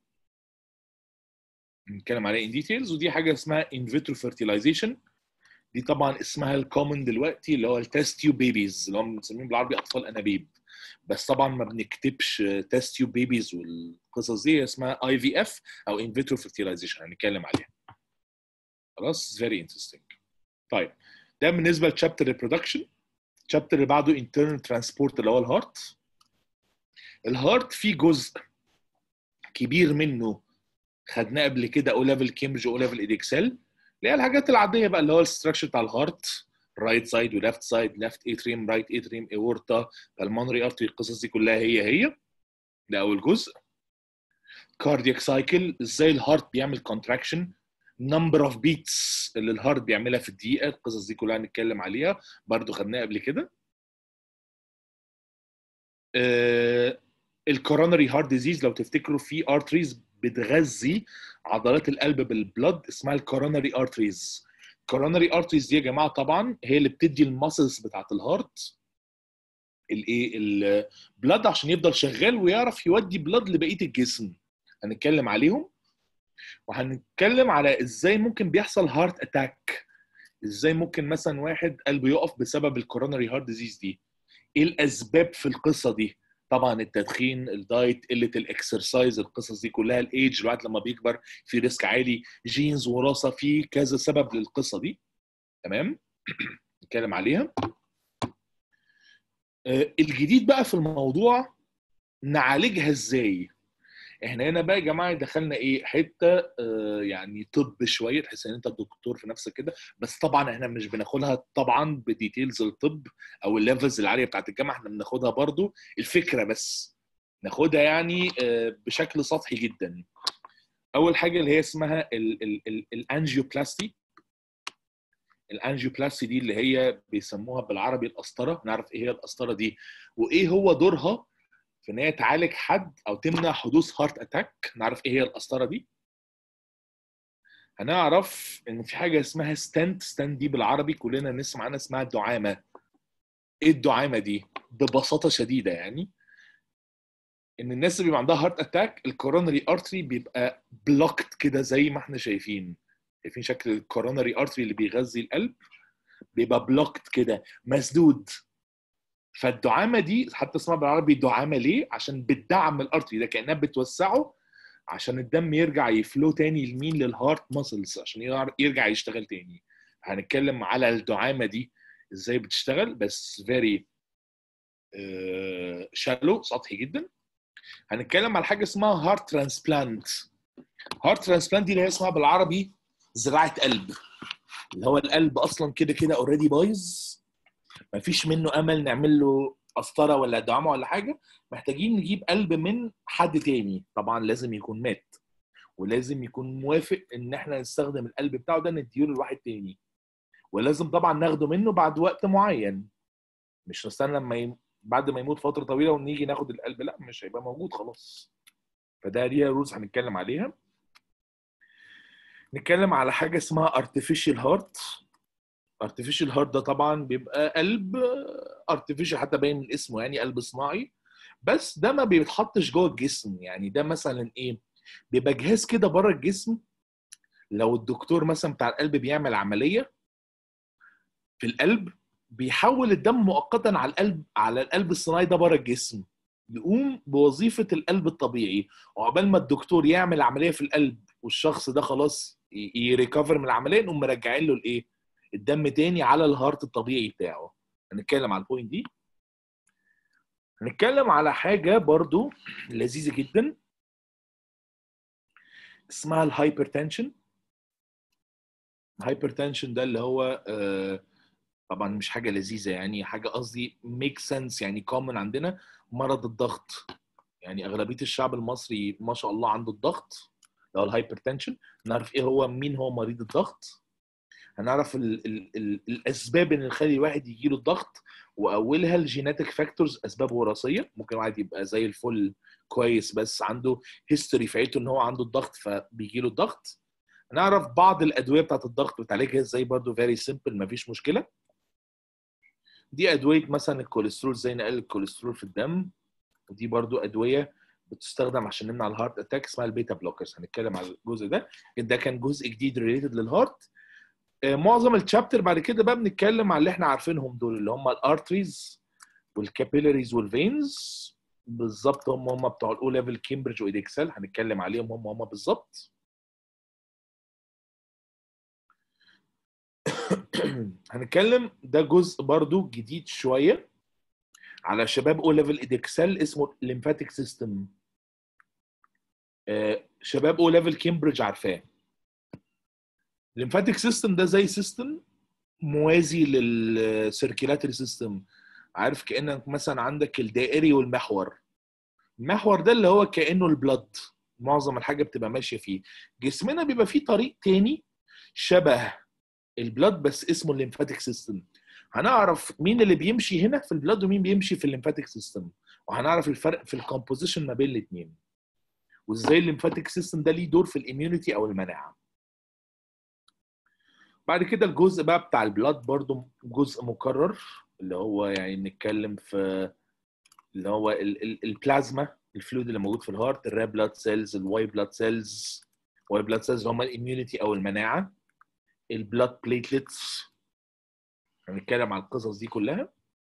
نتكلم عليها in details. ودي حاجه اسمها in vitro fertilization، دي طبعا اسمها الكومن دلوقتي اللي هو التست تيوب بيبيز، اللي هم بنسميهم بالعربي اطفال انابيب، بس طبعا ما بنكتبش تست تيوب بيبيز والقصص دي، اسمها اي في اف او ان فيترو فيرتيلايزيشن هنتكلم عليها. خلاص فيري انترستنج. طيب ده بالنسبه للشابتر ريبرودكشن. الشابتر اللي بعده انترنال ترانسبورت اللي هو الهارت. الهارت فيه جزء كبير منه خدناه قبل كده او ليفل كامبريدج او ليفل ادكسل، اللي هي الحاجات العاديه بقى اللي هو الستراكشر بتاع الهارت، رايت سايد وليفت سايد، ليفت اتريم رايت اتريم اورتا بالمونري ارتري، القصص دي كلها هي هي. ده اول جزء. كاردياك سايكل، ازاي الهارت بيعمل كونتراكشن، نمبر اوف بيتس اللي الهارت بيعملها في الدقيقه، القصص دي كلها هنتكلم عليها برضو خدناها قبل كده. آه الكورونري هارت ديزيز، لو تفتكروا في ارتريز بتغذي عضلات القلب بالبلد اسمها الكورونري ارتريز. الكورونري ارتريز دي يا جماعه طبعا هي اللي بتدي الماسلز بتاعت الهارت الايه البلد عشان يفضل شغال ويعرف يودي بلد لبقيه الجسم، هنتكلم عليهم. وهنتكلم على ازاي ممكن بيحصل هارت اتاك، ازاي ممكن مثلا واحد قلبه يقف بسبب الكورونري هارت ديزيز دي، ايه الاسباب في القصه دي. طبعا التدخين، الدايت، قله الاكسرسايز، القصص دي كلها، الايدج، الواحد لما بيكبر في ريسك عالي، جينز، وراثه، في كذا سبب للقصه دي. تمام نتكلم عليها. آه، الجديد بقى في الموضوع نعالجها ازاي. احنا هنا بقى يا جماعه دخلنا ايه حته آه يعني طب شويه، تحس ان انت الدكتور في نفسك كده، بس طبعا احنا مش بناخدها طبعا بديتيلز الطب او الليفلز العاليه بتاعت الجامعه، احنا بناخدها برضو الفكره بس، ناخدها يعني آه بشكل سطحي جدا. اول حاجه اللي هي اسمها الانجيوبلاستي. الانجيوبلاستي دي اللي هي بيسموها بالعربي القسطره، نعرف ايه هي القسطره دي وايه هو دورها في ان هي تعالج حد او تمنع حدوث هارت اتاك. نعرف ايه هي القسطره دي. هنعرف ان في حاجه اسمها ستنت. ستنت دي بالعربي كلنا نسمع عنها اسمها الدعامه. ايه الدعامه دي؟ ببساطه شديده يعني ان الناس اللي بيبقى عندها هارت اتاك الكورونري ارتري بيبقى بلوكت كده زي ما احنا شايفين. شايفين شكل الكورونري ارتري اللي بيغذي القلب بيبقى بلوكت كده مسدود. فالدعامه دي حتى اسمها بالعربي دعامه ليه؟ عشان بتدعم الارتري ده، كانها بتوسعه عشان الدم يرجع يفلو تاني لمين؟ للهارت ماسلز عشان يرجع يشتغل تاني. هنتكلم على الدعامه دي ازاي بتشتغل بس فيري شالو سطحي جدا. هنتكلم على حاجه اسمها هارت ترانسبلانت. هارت ترانسبلانت دي اللي هي اسمها بالعربي زراعه قلب، اللي هو القلب اصلا كده كده اوريدي بايظ، مفيش منه امل نعمل له قسطره ولا دعامه ولا حاجه، محتاجين نجيب قلب من حد تاني، طبعا لازم يكون مات ولازم يكون موافق ان احنا نستخدم القلب بتاعه ده نديله لواحد تاني، ولازم طبعا ناخده منه بعد وقت معين، مش نستنى لما ي... بعد ما يموت فتره طويله ونيجي ناخد القلب، لا مش هيبقى موجود خلاص. فده ليها رولز هنتكلم عليها. نتكلم على حاجه اسمها artificial heart. artificial heart ده طبعا بيبقى قلب artificial حتى باين من اسمه يعني قلب صناعي، بس ده ما بيتحطش جوه الجسم. يعني ده مثلا ايه؟ بيبقى جهاز كده بره الجسم، لو الدكتور مثلا بتاع القلب بيعمل عمليه في القلب بيحول الدم مؤقتا على القلب على القلب الصناعي ده بره الجسم، يقوم بوظيفه القلب الطبيعي، وعقبال ما الدكتور يعمل عمليه في القلب والشخص ده خلاص يريكفر من العمليه نقوم مرجعين له الايه؟ الدم تاني على الهارت الطبيعي بتاعه. هنتكلم على البوينت دي. هنتكلم على حاجه برضو لذيذه جدا اسمها الهايبرتنشن. الهايبرتنشن ده اللي هو آه طبعا مش حاجه لذيذه يعني، حاجه قصدي ميك سنس يعني كومن عندنا. مرض الضغط، يعني اغلبيه الشعب المصري ما شاء الله عنده الضغط، لو الهايبرتنشن. نعرف ايه هو، مين هو مريض الضغط، هنعرف ال ال ال الاسباب اللي تخلي الواحد يجي له الضغط، واولها الجيناتيك فاكتورز، اسباب وراثيه. ممكن واحد يبقى زي الفل كويس بس عنده هيستوري في عيلته ان هو عنده الضغط فبيجي له الضغط. هنعرف بعض الادويه بتاعت الضغط بتعالجها ازاي، برضو فيري سيمبل مفيش مشكله. دي ادويه مثلا الكوليسترول، زي نقل الكوليسترول في الدم. ودي برضو ادويه بتستخدم عشان نمنع الهارت اتاك، اسمها البيتا بلوكرز. هنتكلم على الجزء ده، ده كان جزء جديد ريليتد للهارت. معظم الشابتر بعد كده بقى بنتكلم على اللي احنا عارفينهم دول، اللي هم الارتريز والكابيلاريز والفينز. بالظبط هم هم بتوع الاو ليفل كامبريدج وايدكسل، هنتكلم عليهم هم هم بالظبط. هنتكلم ده جزء برضو جديد شويه على شباب او ليفل ايدكسل، اسمه الليمفاتيك سيستم. شباب او ليفل كامبريدج عارفاه. الليمفاتيك سيستم ده زي سيستم موازي للسيركيلاتري سيستم. عارف كانك مثلا عندك الدائري والمحور. المحور ده اللي هو كانه البلد، معظم الحاجه بتبقى ماشيه فيه. جسمنا بيبقى فيه طريق تاني شبه البلد بس اسمه الليمفاتيك سيستم. هنعرف مين اللي بيمشي هنا في البلد ومين بيمشي في الليمفاتيك سيستم، وهنعرف الفرق في الكومبوزيشن ما بين الاثنين، وازاي الليمفاتيك سيستم ده ليه دور في الاميونيتي او المناعه. بعد كده الجزء بقى بتاع البلاد برضو جزء مكرر، اللي هو يعني بنتكلم في اللي هو ال ال البلازما، الفلويد اللي موجود في الهارت، الريد بلاد سيلز، الواي بلاد سيلز. واي بلاد سيلز اللي هم الاميونيتي او المناعه. البلاد بليتلتس، هنتكلم على القصص دي كلها.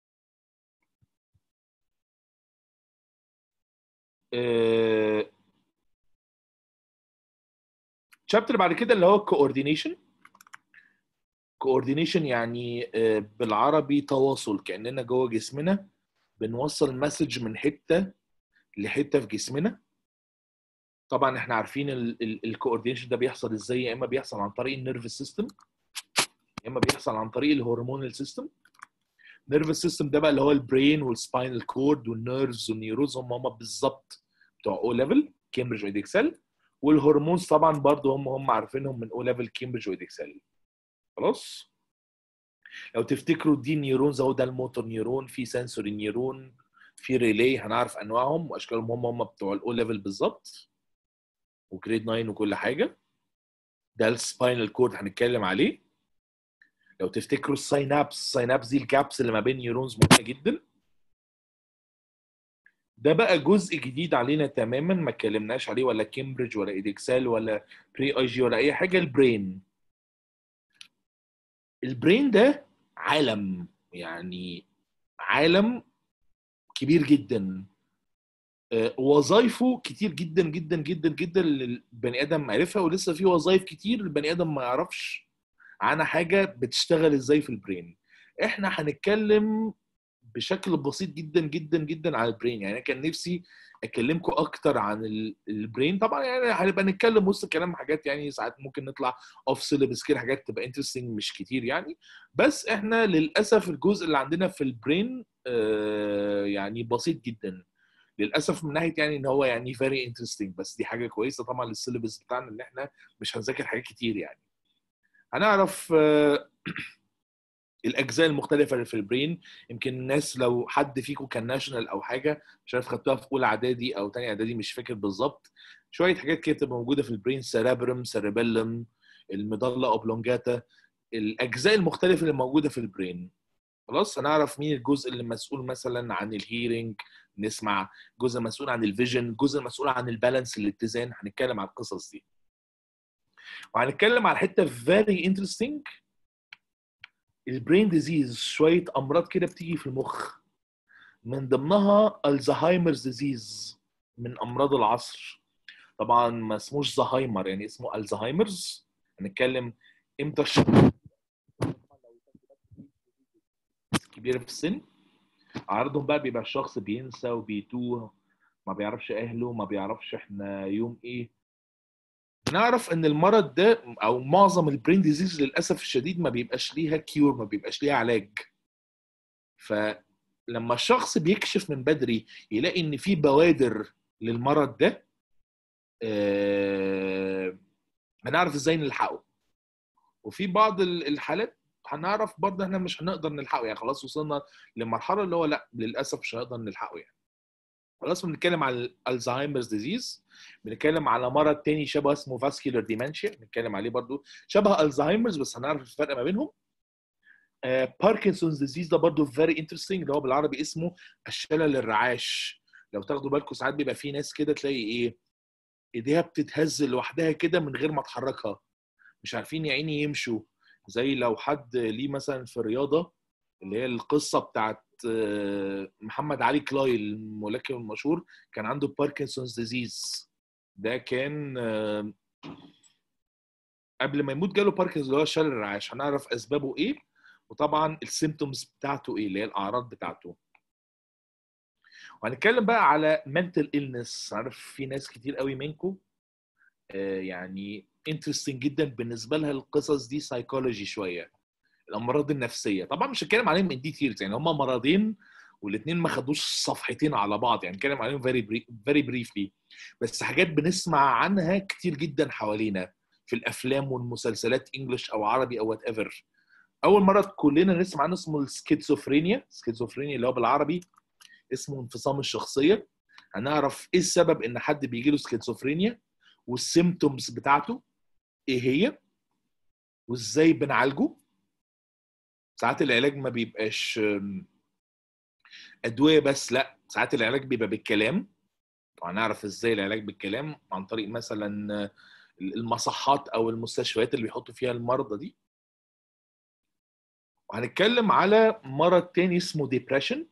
شابتر بعد كده اللي هو الكوردينيشن. كوردينيشن يعني آه، بالعربي تواصل، كاننا جوه جسمنا بنوصل مسج من حته لحته في جسمنا. طبعا احنا عارفين الكوردينيشن ده بيحصل ازاي، يا اما بيحصل عن طريق النيرف سيستم، يا اما بيحصل عن طريق الهرمونال سيستم. النيرف سيستم ده بقى اللي هو البرين والسباينال كورد والنيرفز والنيوروز، هم هم بالظبط بتوع او ليفل كامبريدج وايدكسل. والهرمونز طبعا برضو هم هم عارفينهم من او ليفل كامبريدج وايدكسل. خلاص، لو تفتكروا دي نيورونز اهو، ده الموتور نيورون، في سنسوري نيورون، في ريلي، هنعرف انواعهم واشكالهم، هم هم بتوع الاو ليفل بالظبط وجريد تسعة وكل حاجه. ده السباينال كورد هنتكلم عليه. لو تفتكروا الساينابس، الساينابس دي الجابس اللي ما بين نيورونز مهمه جدا. ده بقى جزء جديد علينا تماما، ما اتكلمناش عليه ولا كامبريدج ولا ايدكسال ولا بري اي جي ولا اي حاجه. البرين. البرين ده عالم، يعني عالم كبير جدا. وظائفه كتير جدا جدا جدا جدا للبني ادم عرفها، ولسه في وظائف كتير البني ادم ما يعرفش عنها حاجه بتشتغل ازاي في البرين. احنا هنتكلم بشكل بسيط جدا جدا جدا على البرين. يعني انا كان نفسي اكلمكم اكتر عن البرين، طبعا يعني هنبقى نتكلم وسط الكلام حاجات يعني ساعات ممكن نطلع اوف سيلبس كده، حاجات تبقى انترستنج مش كتير يعني. بس احنا للاسف الجزء اللي عندنا في البرين آه يعني بسيط جدا للاسف، من ناحيه يعني ان هو يعني فيري انترستنج، بس دي حاجه كويسه طبعا للسيلبس بتاعنا ان احنا مش هنذاكر حاجات كتير يعني. هنعرف آه الاجزاء المختلفه اللي في البرين. يمكن الناس لو حد فيكم كان ناشونال او حاجه مش عارف خدتوها في اولى اعدادي او ثانيه اعدادي مش فاكر بالظبط، شويه حاجات كده بتبقى موجوده في البرين، سيريبرم، سيريبيلم، الميدالا اوبلونجاتا، الاجزاء المختلفه اللي موجوده في البرين. خلاص، هنعرف مين الجزء اللي مسؤول مثلا عن الهيرنج، نسمع، جزء مسؤول عن الفيجن، جزء مسؤول عن البالانس الاتزان. هنتكلم على القصص دي، وهنتكلم على حته فيري انترستنج، البرين ديزيز، شويه امراض كده بتيجي في المخ، من ضمنها الزهايمرز ديزيز، من امراض العصر. طبعا ما اسموش زهايمر، يعني اسمه الزهايمرز. هنتكلم امتى الشخص كبيره في السن عرضهم بقى بيبقى الشخص بينسى وبيتوه، ما بيعرفش اهله، ما بيعرفش احنا يوم ايه، هنعرف ان المرض ده او معظم البرين ديزيز للاسف الشديد ما بيبقاش ليها كيور، ما بيبقاش ليها علاج. فلما الشخص بيكشف من بدري يلاقي ان في بوادر للمرض ده، آه، هنعرف ازاي نلحقه. وفي بعض الحالات هنعرف برضه احنا مش هنقدر نلحقه، يعني خلاص وصلنا لمرحله اللي هو لا للاسف مش هنقدر نلحقه يعني. خلاص بنتكلم على الزهايمرز ديزيز، بنتكلم على مرض تاني شبه اسمه فاسكولار ديمنشيا، بنتكلم عليه برضه شبه الزهايمرز بس هنعرف الفرق ما بينهم. باركنسونز ديزيز ده برضه فيري انترستنج، اللي هو بالعربي اسمه الشلل الرعاش. لو تاخدوا بالكم ساعات بيبقى في ناس كده تلاقي ايه ايديها بتتهز لوحدها كده من غير ما تحركها، مش عارفين يا عيني يمشوا. زي لو حد ليه مثلا في الرياضه اللي هي القصه بتاعت محمد علي كلاي الملاكم المشهور، كان عنده باركنسونز ديزيز. ده كان قبل ما يموت جاله باركنسونز اللي هو شلل الرعاش. هنعرف اسبابه ايه وطبعا السيمتومز بتاعته ايه اللي هي الاعراض بتاعته. وهنتكلم بقى على mental illness. عارف في ناس كتير قوي منكم يعني انترستنج جدا بالنسبه لها القصص دي سايكولوجي شويه، الامراض النفسيه. طبعا مش هتكلم عليهم ان ديتيلز، يعني هم مرضين والاثنين ما خدوش صفحتين على بعض، يعني نتكلم عليهم فيري فيري بريفلي، بس حاجات بنسمع عنها كتير جدا حوالينا في الافلام والمسلسلات انجلش او عربي او وات ايفر. اول مرض كلنا نسمع عنه اسمه السكيزوفرينيا. السكيزوفرينيا اللي هو بالعربي اسمه انفصام الشخصيه. هنعرف ايه السبب ان حد بيجي له سكيزوفرينيا والسيمتومز بتاعته ايه هي وازاي بنعالجه. ساعات العلاج ما بيبقاش ادويه بس، لا ساعات العلاج بيبقى بالكلام، وهنعرف ازاي العلاج بالكلام عن طريق مثلا المصحات او المستشفيات اللي بيحطوا فيها المرضى دي. وهنتكلم على مرض تاني اسمه ديبريشن.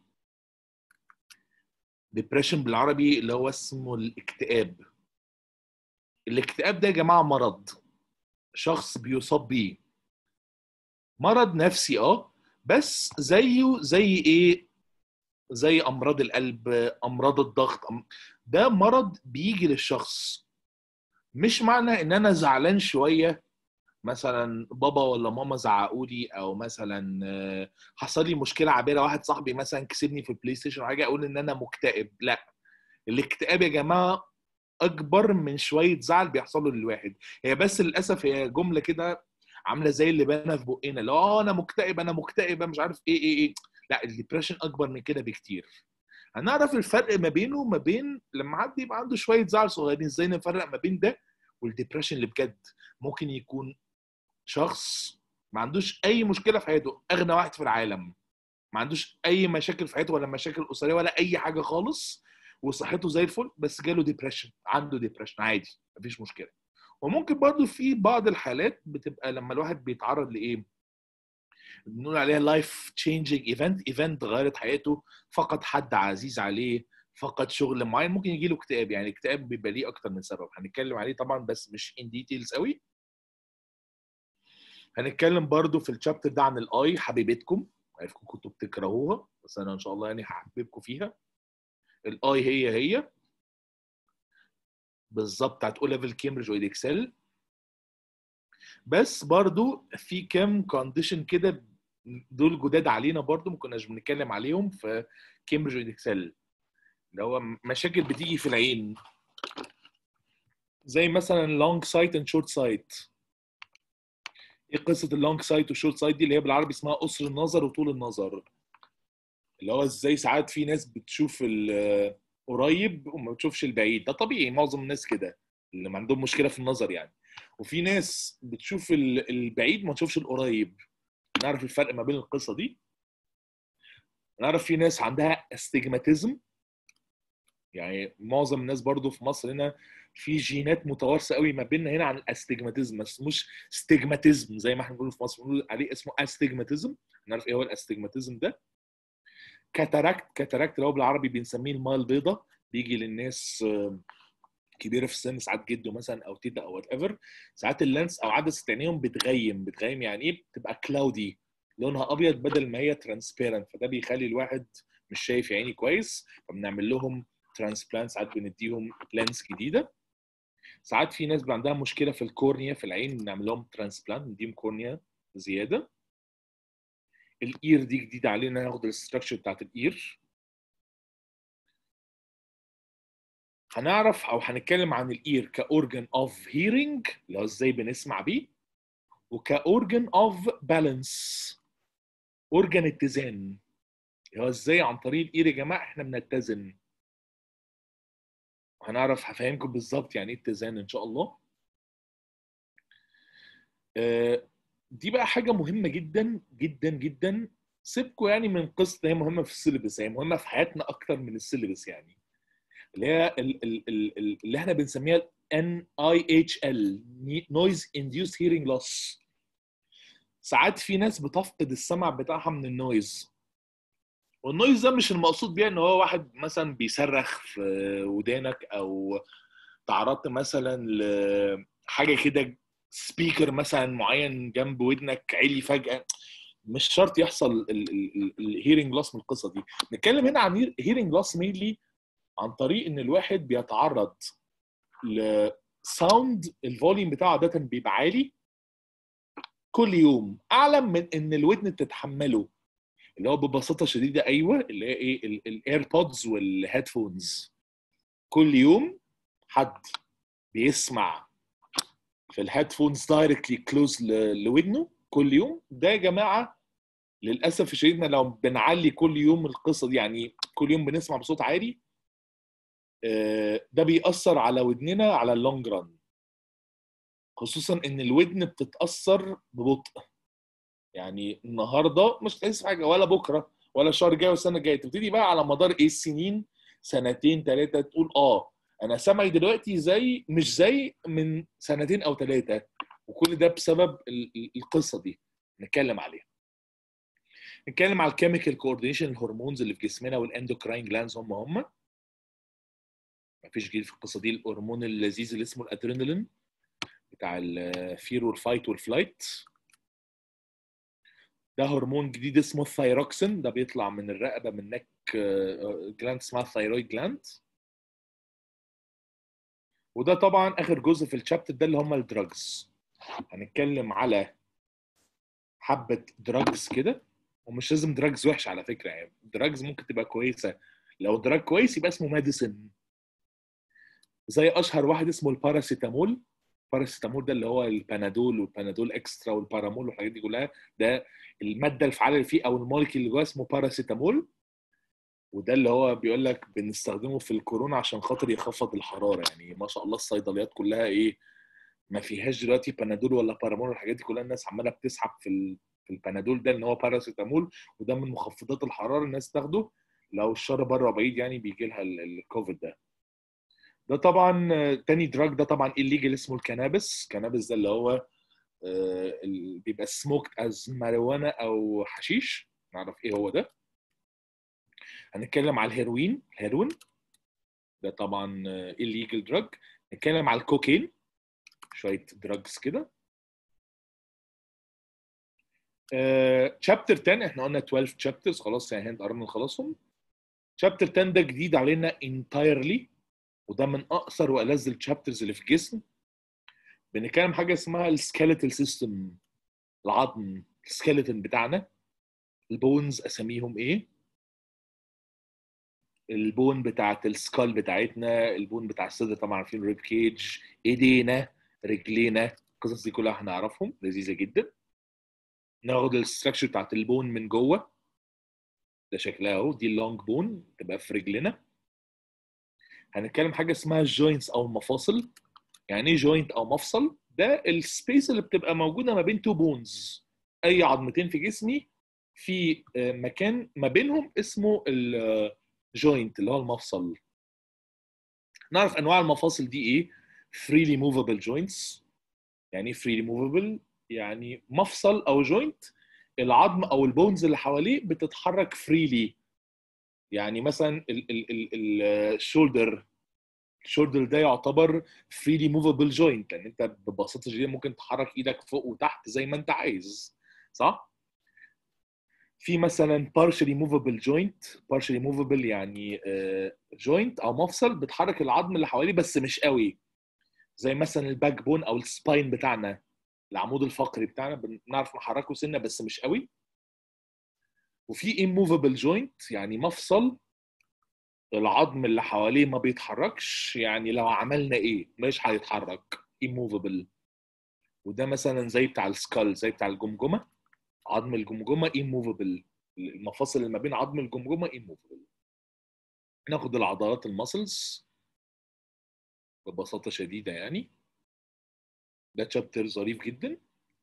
ديبريشن بالعربي اللي هو اسمه الاكتئاب. الاكتئاب ده يا جماعه مرض شخص بيصاب بيه، مرض نفسي اه، بس زيه زي ايه، زي امراض القلب، امراض الضغط. ده مرض بيجي للشخص، مش معنى ان انا زعلان شويه مثلا بابا ولا ماما زعقوا لي، او مثلا حصل لي مشكله عابره واحد صاحبي مثلا كسبني في البلاي ستيشن حاجه اقول ان انا مكتئب. لا، الاكتئاب يا جماعه اكبر من شويه زعل بيحصلوا للواحد. هي بس للاسف هي جمله كده عامله زي اللي بان في بقنا، اللي اه انا مكتئب انا مكتئب مش عارف ايه ايه ايه. لا، الديبريشن اكبر من كده بكتير. هنعرف الفرق ما بينه وما بين لما حد يبقى عنده شويه زعل صغيرين، ازاي نفرق ما بين ده والديبريشن اللي بجد. ممكن يكون شخص ما عندوش اي مشكله في حياته، اغنى واحد في العالم، ما عندوش اي مشاكل في حياته ولا مشاكل اسريه ولا اي حاجه خالص، وصحته زي الفل، بس جاله ديبريشن، عنده ديبريشن عادي مفيش مشكله. وممكن برضو في بعض الحالات بتبقى لما الواحد بيتعرض لايه بنقول عليها لايف تشينجينج ايفنت، ايفنت غيرت حياته، فقد حد عزيز عليه، فقد شغل معين، ممكن يجي له اكتئاب. يعني الاكتئاب بيبقى ليه اكتر من سبب هنتكلم عليه طبعا بس مش ان ديتيلز قوي. هنتكلم برضو في الشابتر ده عن الاي حبيبتكم، عارفكم كنتوا بتكرهوها بس انا ان شاء الله يعني هحببكم فيها. الاي هي هي بالظبط بتاعت او ليفل كامبريدج وايدكسل، بس برضو في كام كونديشن كده دول جداد علينا برضو ما كناش بنتكلم عليهم في كامبريدج وايدكسل، اللي هو مشاكل بتيجي في العين زي مثلا لونج سايت اند شورت سايت. ايه قصه اللونج سايت والشورت سايت دي؟ اللي هي بالعربي اسمها قصر النظر وطول النظر، اللي هو ازاي ساعات في ناس بتشوف القريب وما بتشوفش البعيد. ده طبيعي معظم الناس كده اللي ما عندهم مشكله في النظر يعني. وفي ناس بتشوف البعيد ما تشوفش القريب. نعرف الفرق ما بين القصه دي. نعرف في ناس عندها استجماتيزم، يعني معظم الناس برضو في مصر هنا في جينات متوارثه قوي ما بيننا هنا عن الاستجماتيزم، بس مش ستيجماتيزم زي ما احنا بنقول في مصر، بنقول عليه اسمه استجماتيزم. نعرف ايه هو الاستجماتيزم ده. كاتاراكت، كاتاراكت اللي هو بالعربي بنسميه الماء البيضاء، بيجي للناس كبيره في السن، ساعات جده مثلا او تيتا او وات ايفر. ساعات اللانس او عدسه عينيهم بتغيم. بتغيم يعني ايه؟ بتبقى كلاودي، لونها ابيض بدل ما هي ترانسبيرنت، فده بيخلي الواحد مش شايف عيني كويس، فبنعمل لهم ترانسبلانت، ساعات بنديهم لانس جديده. ساعات في ناس بيبقى عندها مشكله في الكورنيا في العين، بنعمل لهم ترانسبلانت، نديهم كورنيا زياده. الاير دي جديده علينا، ناخد الاستراكشر بتاعت الاير. هنعرف او هنتكلم عن الاير كاورجن اوف هيرنج اللي هو ازاي بنسمع بيه، وكاورجن اوف بالانس، اورجن اتزان، اللي هو ازاي عن طريق الاير يا جماعه احنا بنتزن. وهنعرف هفهمكم بالظبط يعني ايه اتزان ان شاء الله. آه، دي بقى حاجه مهمه جدا جدا جدا. سيبكم يعني من قصه هي مهمه في السيلبس، هي مهمه في حياتنا اكتر من السيلبس يعني. اللي هي ال- ال- ال- ال- اللي احنا بنسميها إن آي إتش إل Noise Induced Hearing Loss. ساعات في ناس بتفقد السمع بتاعها من النويز، والنويز ده مش المقصود بيها ان هو واحد مثلا بيصرخ في ودانك، او تعرضت مثلا لحاجه كده سبيكر مثلا معين جنب ودنك عالي فجاه. مش شرط يحصل الهيرنج لوس من القصه دي. نتكلم هنا عن هيرنج لوس مينلي عن طريق ان الواحد بيتعرض لساوند الفوليوم بتاعه عاده بيبقى عالي كل يوم، اعلى من ان الودن تتحمله، اللي هو ببساطه شديده ايوه اللي هي ايه الايربودز والهيدفونز. كل يوم حد بيسمع في الهيدفونز دايركتلي كلوز لودنه كل يوم، ده يا جماعه للاسف الشديد لو بنعلي كل يوم القصه دي، يعني كل يوم بنسمع بصوت عالي، ده بيأثر على ودننا على اللونج ران، خصوصا ان الودن بتتأثر ببطء. يعني النهارده مش هتحس حاجه، ولا بكره ولا الشهر الجاي والسنه الجايه، تبتدي بقى على مدار ايه السنين، سنتين ثلاثه، تقول اه انا سمعي دلوقتي زي مش زي من سنتين او ثلاثه، وكل ده بسبب القصه دي نتكلم عليها. نتكلم على الكيميكال كوردينيشن، الهرمونز اللي في جسمنا والاندوكراين جلاندز هم هم مفيش جديد في القصه دي. الهرمون اللذيذ اللي اسمه الادرينالين بتاع الفير والفايت والفلايت، ده هرمون جديد اسمه الثايروكسين، ده بيطلع من الرقبه من نك جلاند اسمها الثايرويد جلاند. وده طبعا اخر جزء في الشابتر ده اللي هم الدراجز. هنتكلم على حبه دراجز كده، ومش لازم دراجز وحش على فكره، يعني دراجز ممكن تبقى كويسه. لو دراج كويس يبقى اسمه ميديسن. زي اشهر واحد اسمه الباراسيتامول. الباراسيتامول ده اللي هو البنادول والبنادول اكسترا والبارامول والحاجات دي كلها، ده الماده الفعاله اللي فيه او المولكيول اللي جواه اسمه باراسيتامول. وده اللي هو بيقول لك بنستخدمه في الكورونا عشان خاطر يخفض الحراره. يعني ما شاء الله الصيدليات كلها ايه، ما فيهاش دلوقتي بنادول ولا بارامول والحاجات دي كلها، الناس عماله بتسحب في في البنادول ده ان هو باراسيتامول، وده من مخفضات الحراره الناس تاخده لو الشر بره بعيد يعني بيجي لها الكوفيد ده. ده طبعا تاني دراج ده طبعا الليجل اسمه الكنابس. الكنابس ده اللي هو اللي بيبقى سموكت از ماريجوانا او حشيش، نعرف ايه هو ده. هنتكلم على الهيروين. الهيروين ده طبعا illegal drug. نتكلم على الكوكين، شويه دراجز كده. شابتر عشرة، احنا قلنا اتناشر شابترز خلاص يعني هند قربنا نخلصهم. شابتر عشرة ده جديد علينا entirely، وده من اقصر والذ الشابترز اللي في الجسم. بنتكلم حاجه اسمها السكيلتال سيستم، العظم، السكيلتون بتاعنا. البونز اساميهم ايه، البون بتاعت السكال بتاعتنا، البون بتاع الصدر طبعا عارفين، ريب كيج، ايدينا، رجلينا، القصص دي كلها هنعرفهم، لذيذه جدا. ناخد الستراكشر بتاعت البون من جوه، ده شكلها اهو، دي اللونج بون تبقى في رجلنا. هنتكلم حاجه اسمها الجوينتس او المفاصل. يعني ايه جوينت او مفصل؟ ده السبيس اللي بتبقى موجوده ما بين تو بونز، اي عظمتين في جسمي في مكان ما بينهم اسمه الجوينت اللي هو المفصل. نعرف انواع المفاصل دي ايه. freely movable joints. يعني ايه freely movable؟ يعني مفصل او جوينت العظم او البونز اللي حواليه بتتحرك فريلي. يعني مثلا الشولدر، الشولدر ده يعتبر فريلي موفابل جوينت، لان انت ببساطه شديده ممكن تحرك ايدك فوق وتحت زي ما انت عايز، صح؟ في مثلا partially movable joint. partially movable يعني جوينت او مفصل بتحرك العظم اللي حواليه بس مش قوي، زي مثلا الباك بون او السباين بتاعنا، العمود الفقري بتاعنا بنعرف نحركه سنه بس مش قوي. وفي immovable joint يعني مفصل العظم اللي حواليه ما بيتحركش، يعني لو عملنا ايه مش هيتحرك، immovable. وده مثلا زي بتاع السكال، زي بتاع الجمجمه، عظم الجمجمه immovable، المفاصل اللي ما بين عظم الجمجمه immovable. ناخد العضلات المسلز ببساطه شديده يعني. ده تشابتر ظريف جدا.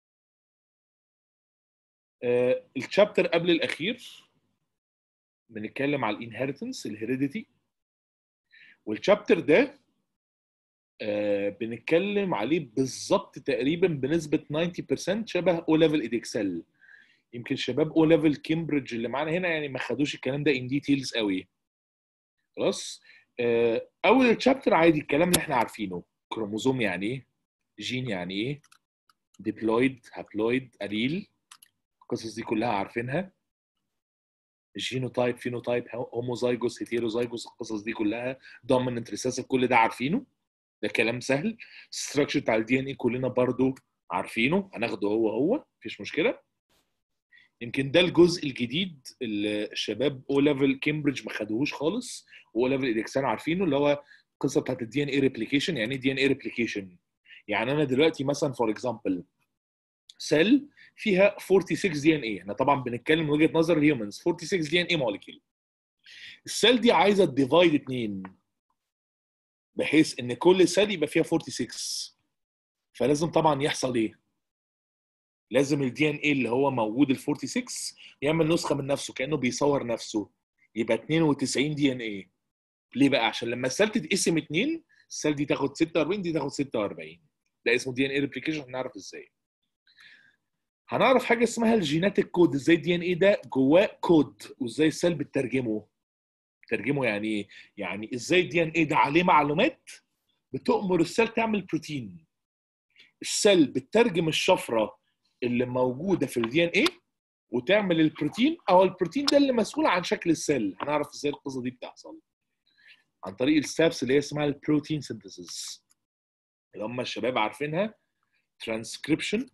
آه التشابتر قبل الاخير بنتكلم على الانهيرتنس، الهيريديتي. والتشابتر ده آه بنتكلم عليه بالظبط تقريبا بنسبه تسعين بالمية شبه او ليفل ادكسل. يمكن شباب او ليفل كامبريدج اللي معانا هنا يعني ما خدوش الكلام ده ان ديتيلز قوي. خلاص. آه اول تشابتر عادي الكلام اللي احنا عارفينه، كروموزوم يعني ايه، جين يعني ايه، ديبلويد هابلويد اريل، القصص دي كلها عارفينها. الجينوتايب فينوتايب هوموزايجوس هيتيروزايجوس، القصص دي كلها، دوميننت ريسيسيف، كل ده عارفينه، ده كلام سهل. الستراكشر بتاع الدي ان اي كلنا برضو عارفينه، هناخده هو هو مفيش مشكله. يمكن ده الجزء الجديد اللي الشباب او ليفل كامبريدج ما خدوهوش خالص، واو ليفل ادكسان عارفينه، اللي هو القصه بتاعت الدي ان اي ريبليكيشن. يعني ايه دي ان اي ريبليكيشن؟ يعني انا دلوقتي مثلا فور اكزامبل سيل فيها ستة وأربعين دي ان اي، احنا طبعا بنتكلم من وجهه نظر الهيومنز، ستة وأربعين دي ان اي موليكيول. السيل دي عايزه تديفايد اتنين بحيث ان كل سيل يبقى فيها ستة وأربعين، فلازم طبعا يحصل ايه؟ لازم الدي ان اي اللي هو موجود ال ستة وأربعين يعمل نسخه من نفسه كانه بيصور نفسه، يبقى اتنين وتسعين دي ان اي. ليه بقى؟ عشان لما السيل تتقسم اتنين، السيل دي تاخد ستة وأربعين دي تاخد ستة وأربعين. ده اسمه دي ان اي ريبليكيشن. هنعرف ازاي؟ هنعرف حاجه اسمها الجيناتيك كود، ازاي الدي ان اي ده جواه كود وازاي السيل بتترجمه. ترجمه يعني ايه؟ يعني ازاي الدي ان اي ده عليه معلومات بتؤمر السيل تعمل بروتين. السيل بتترجم الشفره اللي موجوده في الدي ان اي وتعمل البروتين، او البروتين ده اللي مسؤول عن شكل السيل. هنعرف ازاي القصه دي بتحصل عن طريق الستابس اللي هي اسمها البروتين سينثيسيس، اللي هم الشباب عارفينها، ترانسكريبشن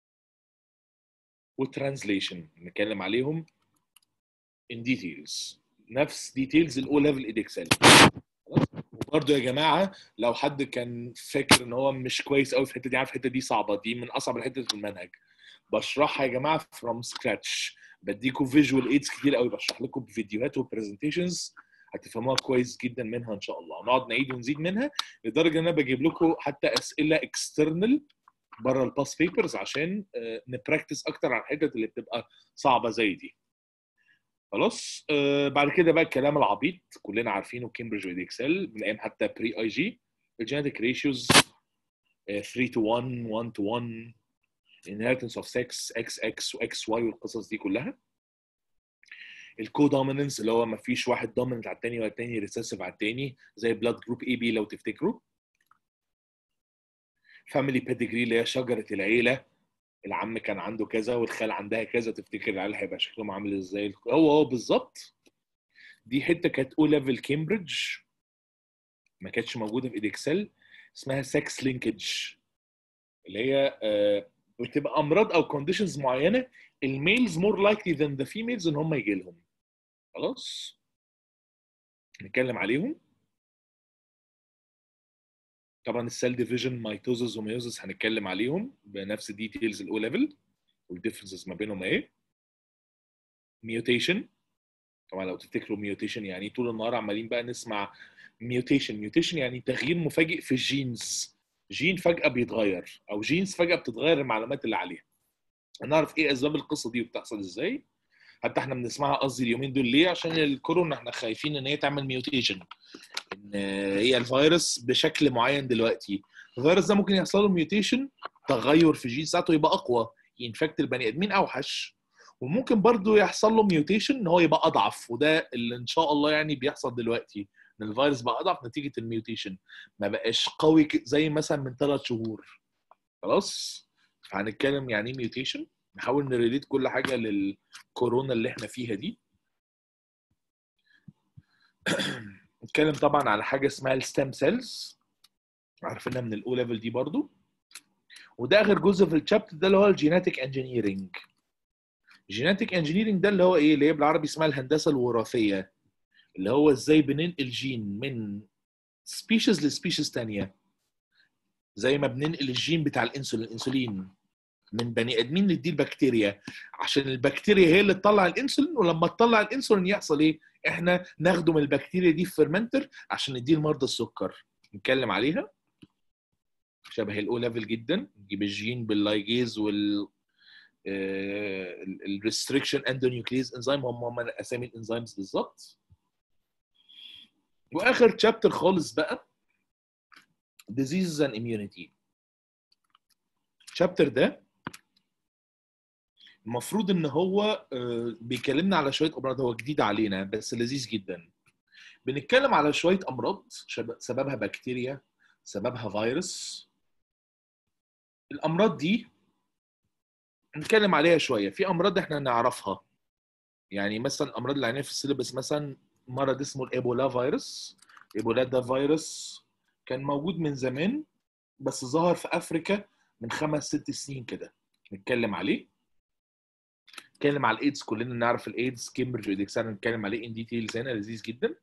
وترانسليشن، نتكلم عليهم ان ديتيلز، نفس ديتيلز الاو ليفل ادكسل. خلاص. وبرده يا جماعه لو حد كان فاكر ان هو مش كويس قوي في الحته دي، عارف الحته دي صعبه، دي من اصعب الحتت في المنهج، بشرحها يا جماعه فروم سكراتش، بديكم فيجوال ايدز كتير قوي، بشرح لكم بفيديوهات وبرزنتيشنز هتفهموها كويس جدا منها ان شاء الله، نقعد نعيد ونزيد منها لدرجه ان انا بجيب لكم حتى اسئله اكسترنال بره الباس بيبرز عشان نبراكتس اكتر على الحتت اللي بتبقى صعبه زي دي. خلاص. آه بعد كده بقى الكلام العبيط كلنا عارفينه، كامبريدج واكسل من ايام حتى بري اي جي، الجينيتيك ريشيوز ثلاثة to واحد، واحد to واحد، inheritance of sex اكس اكس واكس واي والقصص دي كلها. الكو دوميننس اللي هو ما فيش واحد دوميننت على الثاني والثاني ريسيسيف على الثاني، زي بلاد جروب اي بي لو تفتكروا. فاميلي بيدجري اللي هي شجره العيله، العم كان عنده كذا والخال عندها كذا، تفتكر العيال هيبقى شكلهم عامل ازاي؟ هو هو بالظبط. دي حته كانت او ليفل كامبريدج ما كانتش موجوده في ايدكسل، اسمها سكس لينكج، اللي هي آه بتبقى امراض او كونديشنز معينه الميلز مور لايكلي ذان ذا فيميلز ان هم يجي لهم. خلاص نتكلم عليهم. طبعا السيل ديفيجن مايتوزس وميوزس هنتكلم عليهم بنفس ديتيلز الاو ليفل والديفرنسز ما بينهم ايه. ميوتيشن، طبعا لو تفتكروا ميوتيشن يعني طول النهار عمالين بقى نسمع ميوتيشن. ميوتيشن يعني تغيير مفاجئ في الجينز، جين فجأة بيتغير او جينز فجأة بتتغير المعلومات اللي عليها. هنعرف ايه اسباب القصه دي وبتحصل ازاي. حتى احنا بنسمعها قصدي اليومين دول ليه؟ عشان الكورونا احنا خايفين ان هي تعمل ميوتيشن، ان هي الفيروس بشكل معين دلوقتي، الفيروس ده ممكن يحصل له ميوتيشن، تغير في الجين ساعته يبقى اقوى، ينفكت البني ادمين اوحش. وممكن برضو يحصل له ميوتيشن ان هو يبقى اضعف، وده اللي ان شاء الله يعني بيحصل دلوقتي، ان الفيروس بقى اضعف نتيجه الميوتيشن، ما بقاش قوي زي مثلا من ثلاث شهور. خلاص. فهنتكلم يعني ايه ميوتيشن، نحاول نريليت كل حاجه للكورونا اللي احنا فيها دي. نتكلم طبعا على حاجه اسمها الستام سيلز، عارفينها من الاو ليفل دي برضو. وده اخر جزء في الشابتر ده اللي هو الجيناتيك انجينيرنج. الجيناتيك انجينيرنج ده اللي هو ايه، اللي هي بالعربي اسمها الهندسه الوراثيه، اللي هو ازاي بننقل جين من سبيشيز لسبيشيز ثانيه، زي ما بننقل الجين بتاع الانسولين الانسولين من بني ادمين نديه البكتيريا، عشان البكتيريا هي اللي تطلع الانسولين، ولما تطلع الانسولين يحصل ايه؟ احنا ناخده من البكتيريا دي في فيرمنتر عشان نديه لمرضى السكر. نتكلم عليها شبه الاو ليفل جدا. نجيب الجين باللايجيز وال الريستريكشن اندونيوكليز انزيم، هم هم اسامي الانزيمز بالظبط. واخر تشابتر خالص بقى diseases and immunity. الشابتر ده المفروض ان هو بيكلمنا على شويه امراض، هو جديد علينا بس لذيذ جدا. بنتكلم على شويه امراض سببها بكتيريا، سببها فيروس. الامراض دي نتكلم عليها شويه. في امراض احنا نعرفها، يعني مثلا الامراض اللي عينيها في السيلبس، مثلا مرض اسمه الايبولا فيروس. الايبولا ده فيروس كان موجود من زمان بس ظهر في افريكا من خمس ست سنين كده، نتكلم عليه. نتكلم على الايدز، كلنا نعرف الايدز، كامبريدج وايدكسان، نتكلم عليه ان ديتيلز هنا، لذيذ جدا.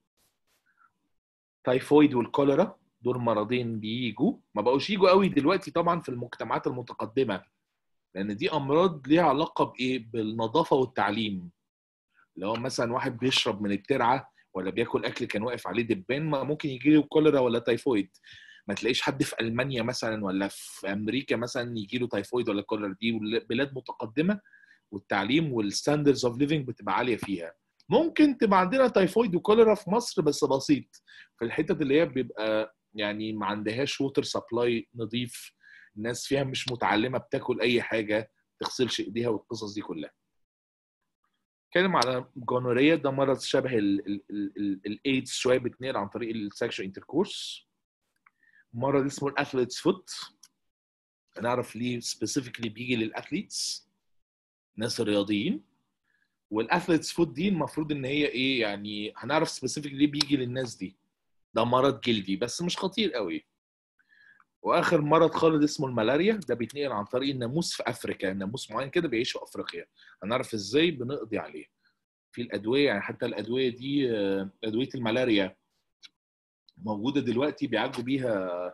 تايفويد والكوليرا دول مرضين بيجوا، ما بقوش يجوا قوي دلوقتي طبعا في المجتمعات المتقدمه، لان دي امراض ليها علاقه بايه؟ بالنظافه والتعليم. لو مثلا واحد بيشرب من الترعه ولا بياكل اكل كان واقف عليه دبان، ما ممكن يجي له كوليرا ولا تايفويد. ما تلاقيش حد في المانيا مثلا ولا في امريكا مثلا يجي له تايفويد ولا كوليرا. دي بلاد متقدمه والتعليم والستاندردز اوف ليفنج بتبقى عاليه فيها. ممكن تبقى عندنا تايفويد وكوليرا في مصر بس بسيط، في الحتت اللي هي بيبقى يعني ما عندهاش ووتر سبلاي نظيف، الناس فيها مش متعلمه، بتاكل اي حاجه، ما تغسلش ايديها والقصص دي كلها. نتكلم على جونوريا، ده مرض شبه الايدز شويه، بيتنقل عن طريق السكشوال انتركورس. مرض اسمه الاثليتس فوت، هنعرف ليه سبيسيفيكلي بيجي للاثليتس، ناس الرياضيين. والاثليتس فوت دي المفروض ان هي ايه، يعني هنعرف سبيسيفيكلي ليه بيجي للناس دي. ده مرض جلدي بس مش خطير قوي. واخر مرض خالد اسمه الملاريا، ده بيتنقل عن طريق الناموس في افريكا، ناموس معين كده بيعيش في افريقيا، هنعرف ازاي بنقضي عليه في الادويه. يعني حتى الادويه دي، ادويه الملاريا موجوده دلوقتي بيعالجوا بيها.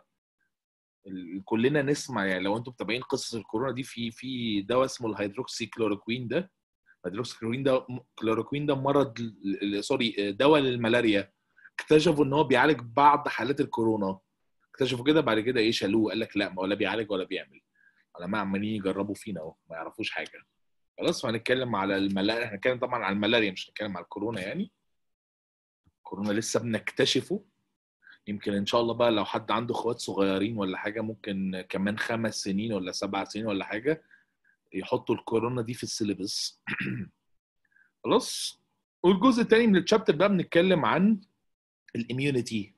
كلنا نسمع يعني لو انتم متابعين قصص الكورونا دي، في في دواء اسمه الهيدروكسي كلوروكوين. ده الهيدروكسي كلوروكوين ده كلوروكوين ده مرض سوري دواء للملاريا. اكتشفوا ان هو بيعالج بعض حالات الكورونا، اكتشفوا كده بعد كده ايه، شالوه، قال لك لا، ما ولا بيعالج ولا بيعمل، علماء عمالين يجربوا فينا اهو ما يعرفوش حاجه. خلاص، فهنتكلم على الملاريا. احنا هنتكلم طبعا على الملاريا مش هنتكلم على الكورونا، يعني الكورونا لسه بنكتشفه. يمكن ان شاء الله بقى لو حد عنده اخوات صغيرين ولا حاجه، ممكن كمان خمس سنين ولا سبع سنين ولا حاجه يحطوا الكورونا دي في السيلبس. خلاص. والجزء الثاني من الشابتر بقى بنتكلم عن الاميونيتي.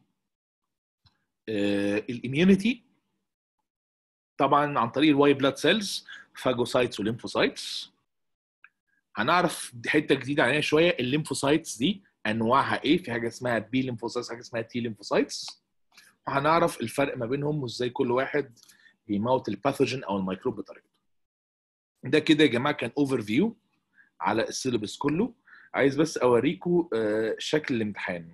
آه الاميونيتي طبعا عن طريق الواي بلاد سيلز، فاجوسايتس وليمفوسايتس. هنعرف حته جديده عليها شويه، الليمفوسايتس دي انواعها ايه، في حاجه اسمها بي ليمفوسايتس، حاجه اسمها تي ليمفوسايتس. وهنعرف الفرق ما بينهم وازاي كل واحد بيموت الباثوجين او الميكروب بطريقته. ده كده يا جماعه كان اوفر فيو على السيلبس كله. عايز بس اوريكم شكل الامتحان.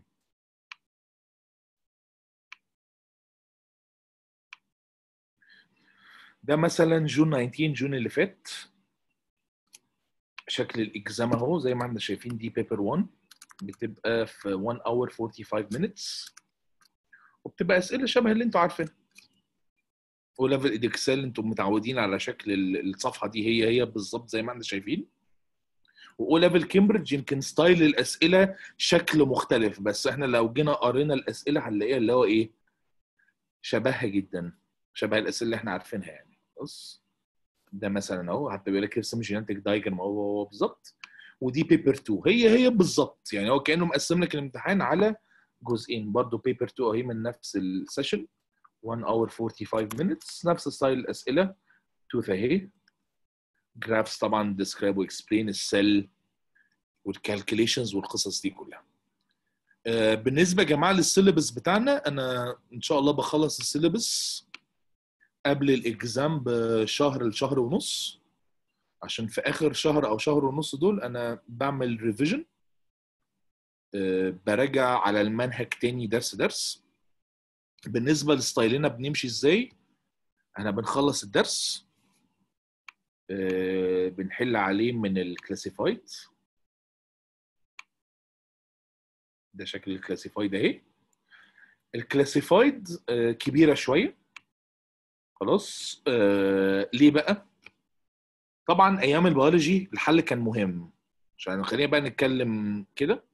ده مثلا جون تسعتاشر، جون اللي فات. شكل الاكزام اهو زي ما احنا شايفين، دي بيبر واحد بتبقى في واحد اور خمسة وأربعين مينتس، وبتبقى اسئله شبه اللي انتوا عارفينها. وليفل ادكسل انتم متعودين على شكل الصفحه دي، هي هي بالظبط زي ما احنا شايفين. واو ليفل كامبريدج يمكن ستايل الاسئله شكل مختلف، بس احنا لو جينا قرينا الاسئله هنلاقيها اللي هو ايه، شبهها جدا، شبه الاسئله اللي احنا عارفينها يعني. بص ده مثلا اهو، حتى بيقول لك ارسم جينيتك دايجرام، هو هو بالظبط. ودي بيبر اتنين هي هي بالظبط، يعني هو كانه مقسم لك الامتحان على جزئين. برضو بيبر اتنين اهي من نفس السيشن واحد اور خمسة وأربعين مينتس، نفس ستايل الاسئله. توث اهي، جرافس طبعا ديسكرايب واكسبلين السيل والكالكوليشنز والقصص دي كلها. آه، بالنسبه يا جماعه للسيلبس بتاعنا، انا ان شاء الله بخلص السيلبس قبل الاكزام بشهر لشهر ونص، عشان في اخر شهر او شهر ونص دول انا بعمل ريفيجن، براجع على المنهج تاني درس درس. بالنسبه لستايلنا بنمشي ازاي، احنا بنخلص الدرس آه، بنحل عليه من الكلاسيفايد. ده شكل الكلاسيفايد اهي. الكلاسيفايد آه، كبيره شويه. خلاص آه، ليه بقى؟ طبعا ايام البيولوجي الحل كان مهم، عشان خلينا بقى نتكلم كده.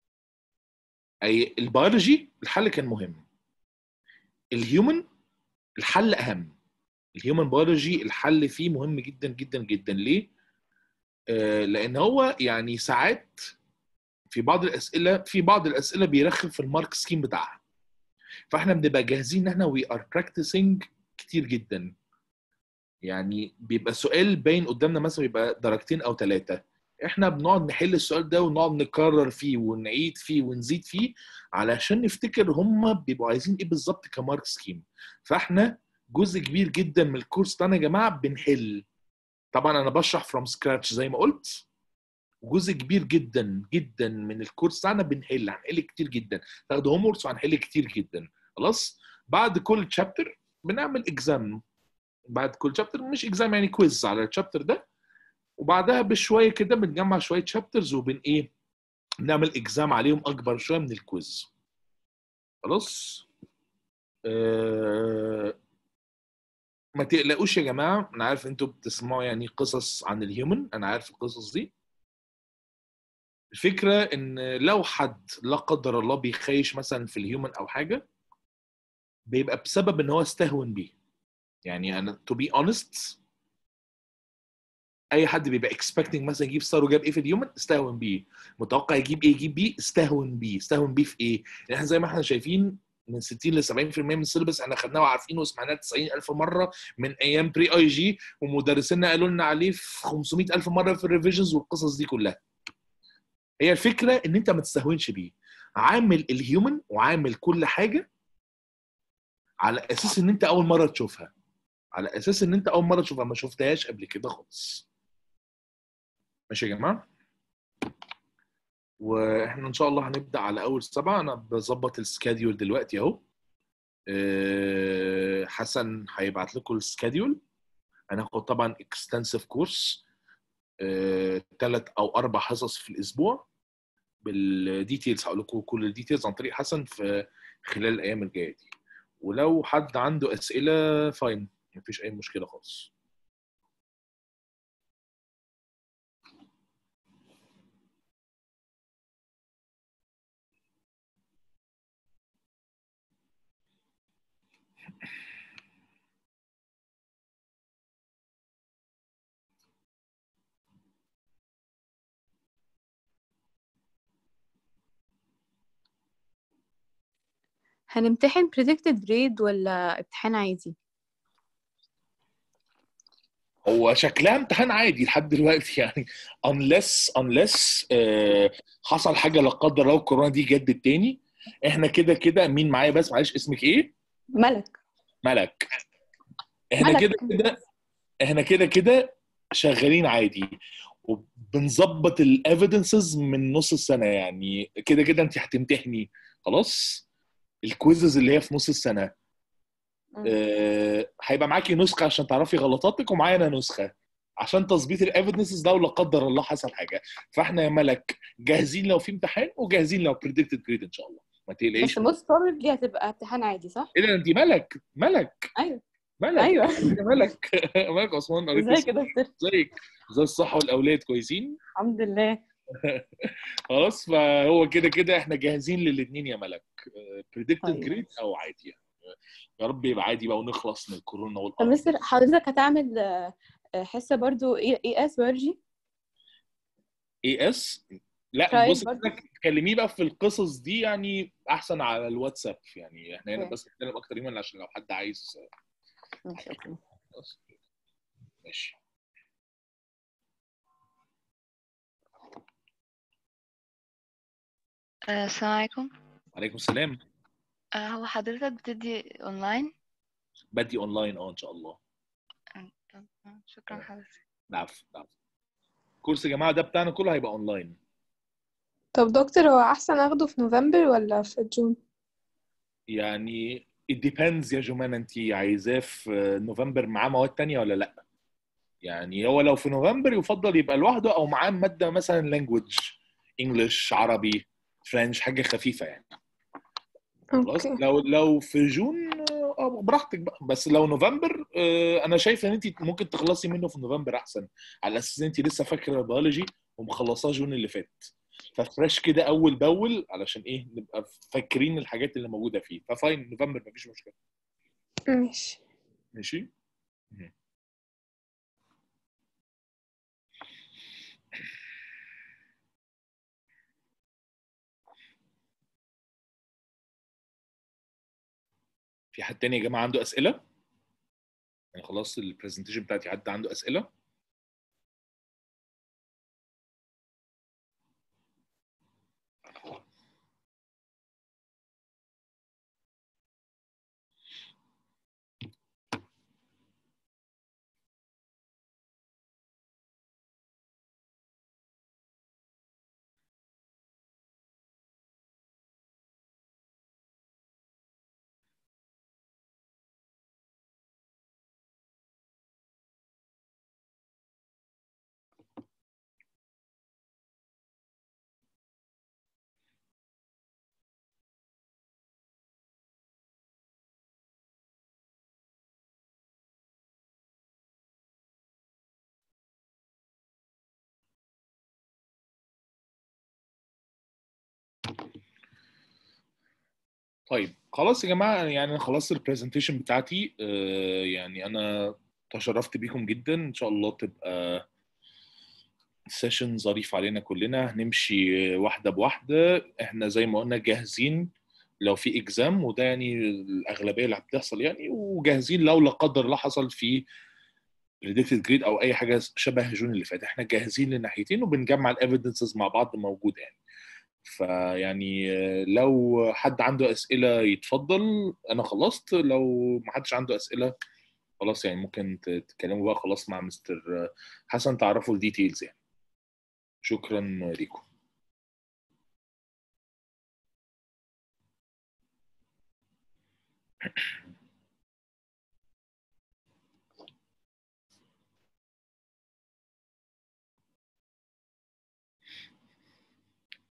اي البيولوجي الحل كان مهم. الهيومن الحل اهم. الهيومن بيولوجي الحل فيه مهم جدا جدا جدا. ليه؟ آه، لان هو يعني ساعات في بعض الاسئله في بعض الاسئله بيرخم في المارك سكيم بتاعها، فاحنا بنبقى جاهزين ان احنا وي ار براكتسنج كتير جدا. يعني بيبقى سؤال باين قدامنا مثلا بيبقى درجتين او ثلاثه، احنا بنقعد نحل السؤال ده ونقعد نكرر فيه ونعيد فيه ونزيد فيه علشان نفتكر هم بيبقوا عايزين ايه بالظبط كمارك سكيم. فاحنا جزء كبير جدا من الكورس بتاعنا يا جماعه بنحل. طبعا انا بشرح فروم سكراتش زي ما قلت، جزء كبير جدا جدا من الكورس بتاعنا بنحل. هنحل كتير جدا، تاخدوا هوم ووركس وهنحل كتير جدا. خلاص، بعد كل تشابتر بنعمل اكزام. بعد كل شابتر مش اكزام يعني كويز على الشابتر ده، وبعدها بشويه كده بنجمع شويه شابترز وبن ايه نعمل اكزام عليهم اكبر شويه من الكويز. خلاص أه... ما تقلقوش يا جماعه، انا عارف انتوا بتسمعوا يعني قصص عن الهيومن، انا عارف القصص دي. الفكره ان لو حد لا قدر الله بيخيش مثلا في الهيومن او حاجه، بيبقى بسبب ان هو استهون بيه. يعني انا تو بي اونست، اي حد بيبقى اكسبكتنج مثلا يجيب ستار وجاب ايه في الهيومن استهون بيه، متوقع يجيب ايه يجيب بيه استهون بيه. استهون بيه في ايه؟ يعني احنا زي ما احنا شايفين من ستين ل سبعين في المية من السيلبس احنا خدناه وعارفينه وسمعناه تسعين ألف مره من ايام بري اي جي، ومدرسينا قالوا لنا عليه في خمسمية ألف مره في الريفيجنز والقصص دي كلها. هي الفكره ان انت ما تستهونش بيه، عامل الهيومن وعامل كل حاجه على اساس ان انت اول مره تشوفها، على اساس ان انت اول مره تشوفها ما شفتهاش قبل كده خالص. ماشي يا جماعه؟ واحنا ان شاء الله هنبدا على اول سبعه. انا بظبط السكاديول دلوقتي اهو. أه، حسن هيبعت لكم السكاديول. هناخد طبعا اكستنسيف كورس، ثلاث او اربع حصص في الاسبوع بالديتيلز. هقول لكم كل الديتيلز عن طريق حسن في خلال الايام الجايه دي. ولو حد عنده اسئله فاين، مفيش اي مشكله خالص. هنمتحن predicted grade ولا امتحان عادي؟ هو شكلها امتحان عادي لحد دلوقتي يعني unless unless آه، حصل حاجه لا قدر الله الكورونا دي جت بالتاني. احنا كده كده مين معايا بس معلش اسمك ايه؟ ملك. ملك. احنا ملك. كده كده احنا كده كده شغالين عادي، وبنظبط الايفيدنسز من نص السنه. يعني كده كده انت هتمتحني خلاص الكويزز اللي هي في نص السنه. مم. آه، هيبقى معاكي نسخه عشان تعرفي غلطاتك، ومعايا انا نسخه عشان تظبيط الايفيدنسز ده ولا قدر الله حصل حاجه. فاحنا يا ملك جاهزين لو في امتحان، وجاهزين لو بريدكتد جريد ان شاء الله، ما بس تقلقيش. most probably هتبقى امتحان عادي صح؟ ايه ده انت ملك ملك ايوه. ملك ايوه. يا ملك ملك عثمان، قريت ازاي اسمك. كده دكتور؟ ازيك؟ ازاي الصحه والاولاد كويسين؟ الحمد لله. خلاص، فهو كده كده احنا جاهزين للاثنين يا ملك، بريدكتد طيب جريد ماشي. او عادي يعني. يا رب يبقى عادي بقى ونخلص من الكورونا طب والقرف. مستر حضرتك هتعمل آه، آه، حصة برضو اي اي اس بيولوجي اي اس؟ لا ترايل بص، برضو؟ تكلميه بقى في القصص دي يعني احسن على الواتساب. يعني احنا هنا اوكي بس نتكلم اكتر يمين عشان لو حد عايز ماشي اوكي. خلاص. ماشي. آه، السلام عليكم. عليكم السلام. آه، هو حضرتك بتدي اونلاين؟ بدي اونلاين اه ان شاء الله. آه، طب آه، شكرا تمام. حضرتك. العفو العفو. الكورس يا جماعه ده بتاعنا كله هيبقى اونلاين. طب دكتور، هو أحسن أخده في نوفمبر ولا في جون؟ يعني it depends يا جمانة، انت عايزاه في نوفمبر معاه مواد تانية ولا لا؟ يعني هو لو في نوفمبر يفضل يبقى لوحده او معاه مادة مثلا language، انجلش، عربي، فرنش، حاجة خفيفة يعني. خلاص. أوكي. لو لو في جون اه براحتك بقى، بس لو نوفمبر آه، انا شايف ان انت ممكن تخلصي منه في نوفمبر احسن، على اساس ان انت لسه فاكره البيولوجي ومخلصاه جون اللي فات، ففريش كده اول باول، علشان ايه نبقى فاكرين الحاجات اللي موجوده فيه. ففاين نوفمبر مفيش مشكله. ماشي. ماشي. مهم. في حد تاني يا جماعه عنده اسئله؟ يعني خلاص البرزنتيشن بتاعتي، حد عنده اسئله؟ طيب خلاص يا جماعه، يعني انا خلصت البرزنتيشن بتاعتي. آه، يعني انا تشرفت بيكم جدا. ان شاء الله تبقى سيشن ظريف علينا كلنا. هنمشي واحده بواحده. احنا زي ما قلنا جاهزين لو في اكزام، وده يعني الاغلبيه اللي بتحصل يعني، وجاهزين لو لا قدر الله حصل في بريدكتد جريد او اي حاجه شبه جون اللي فات. احنا جاهزين للناحيتين وبنجمع الايفيدنسز مع بعض موجوده يعني. فيعني آه، لو حد عنده اسئله يتفضل. انا خلصت. لو ما حدش عنده اسئله خلاص يعني ممكن ت- تتكلموا بقى خلاص مع مستر حسن تعرفوا الديتيلز يعني. شكرا ليكم.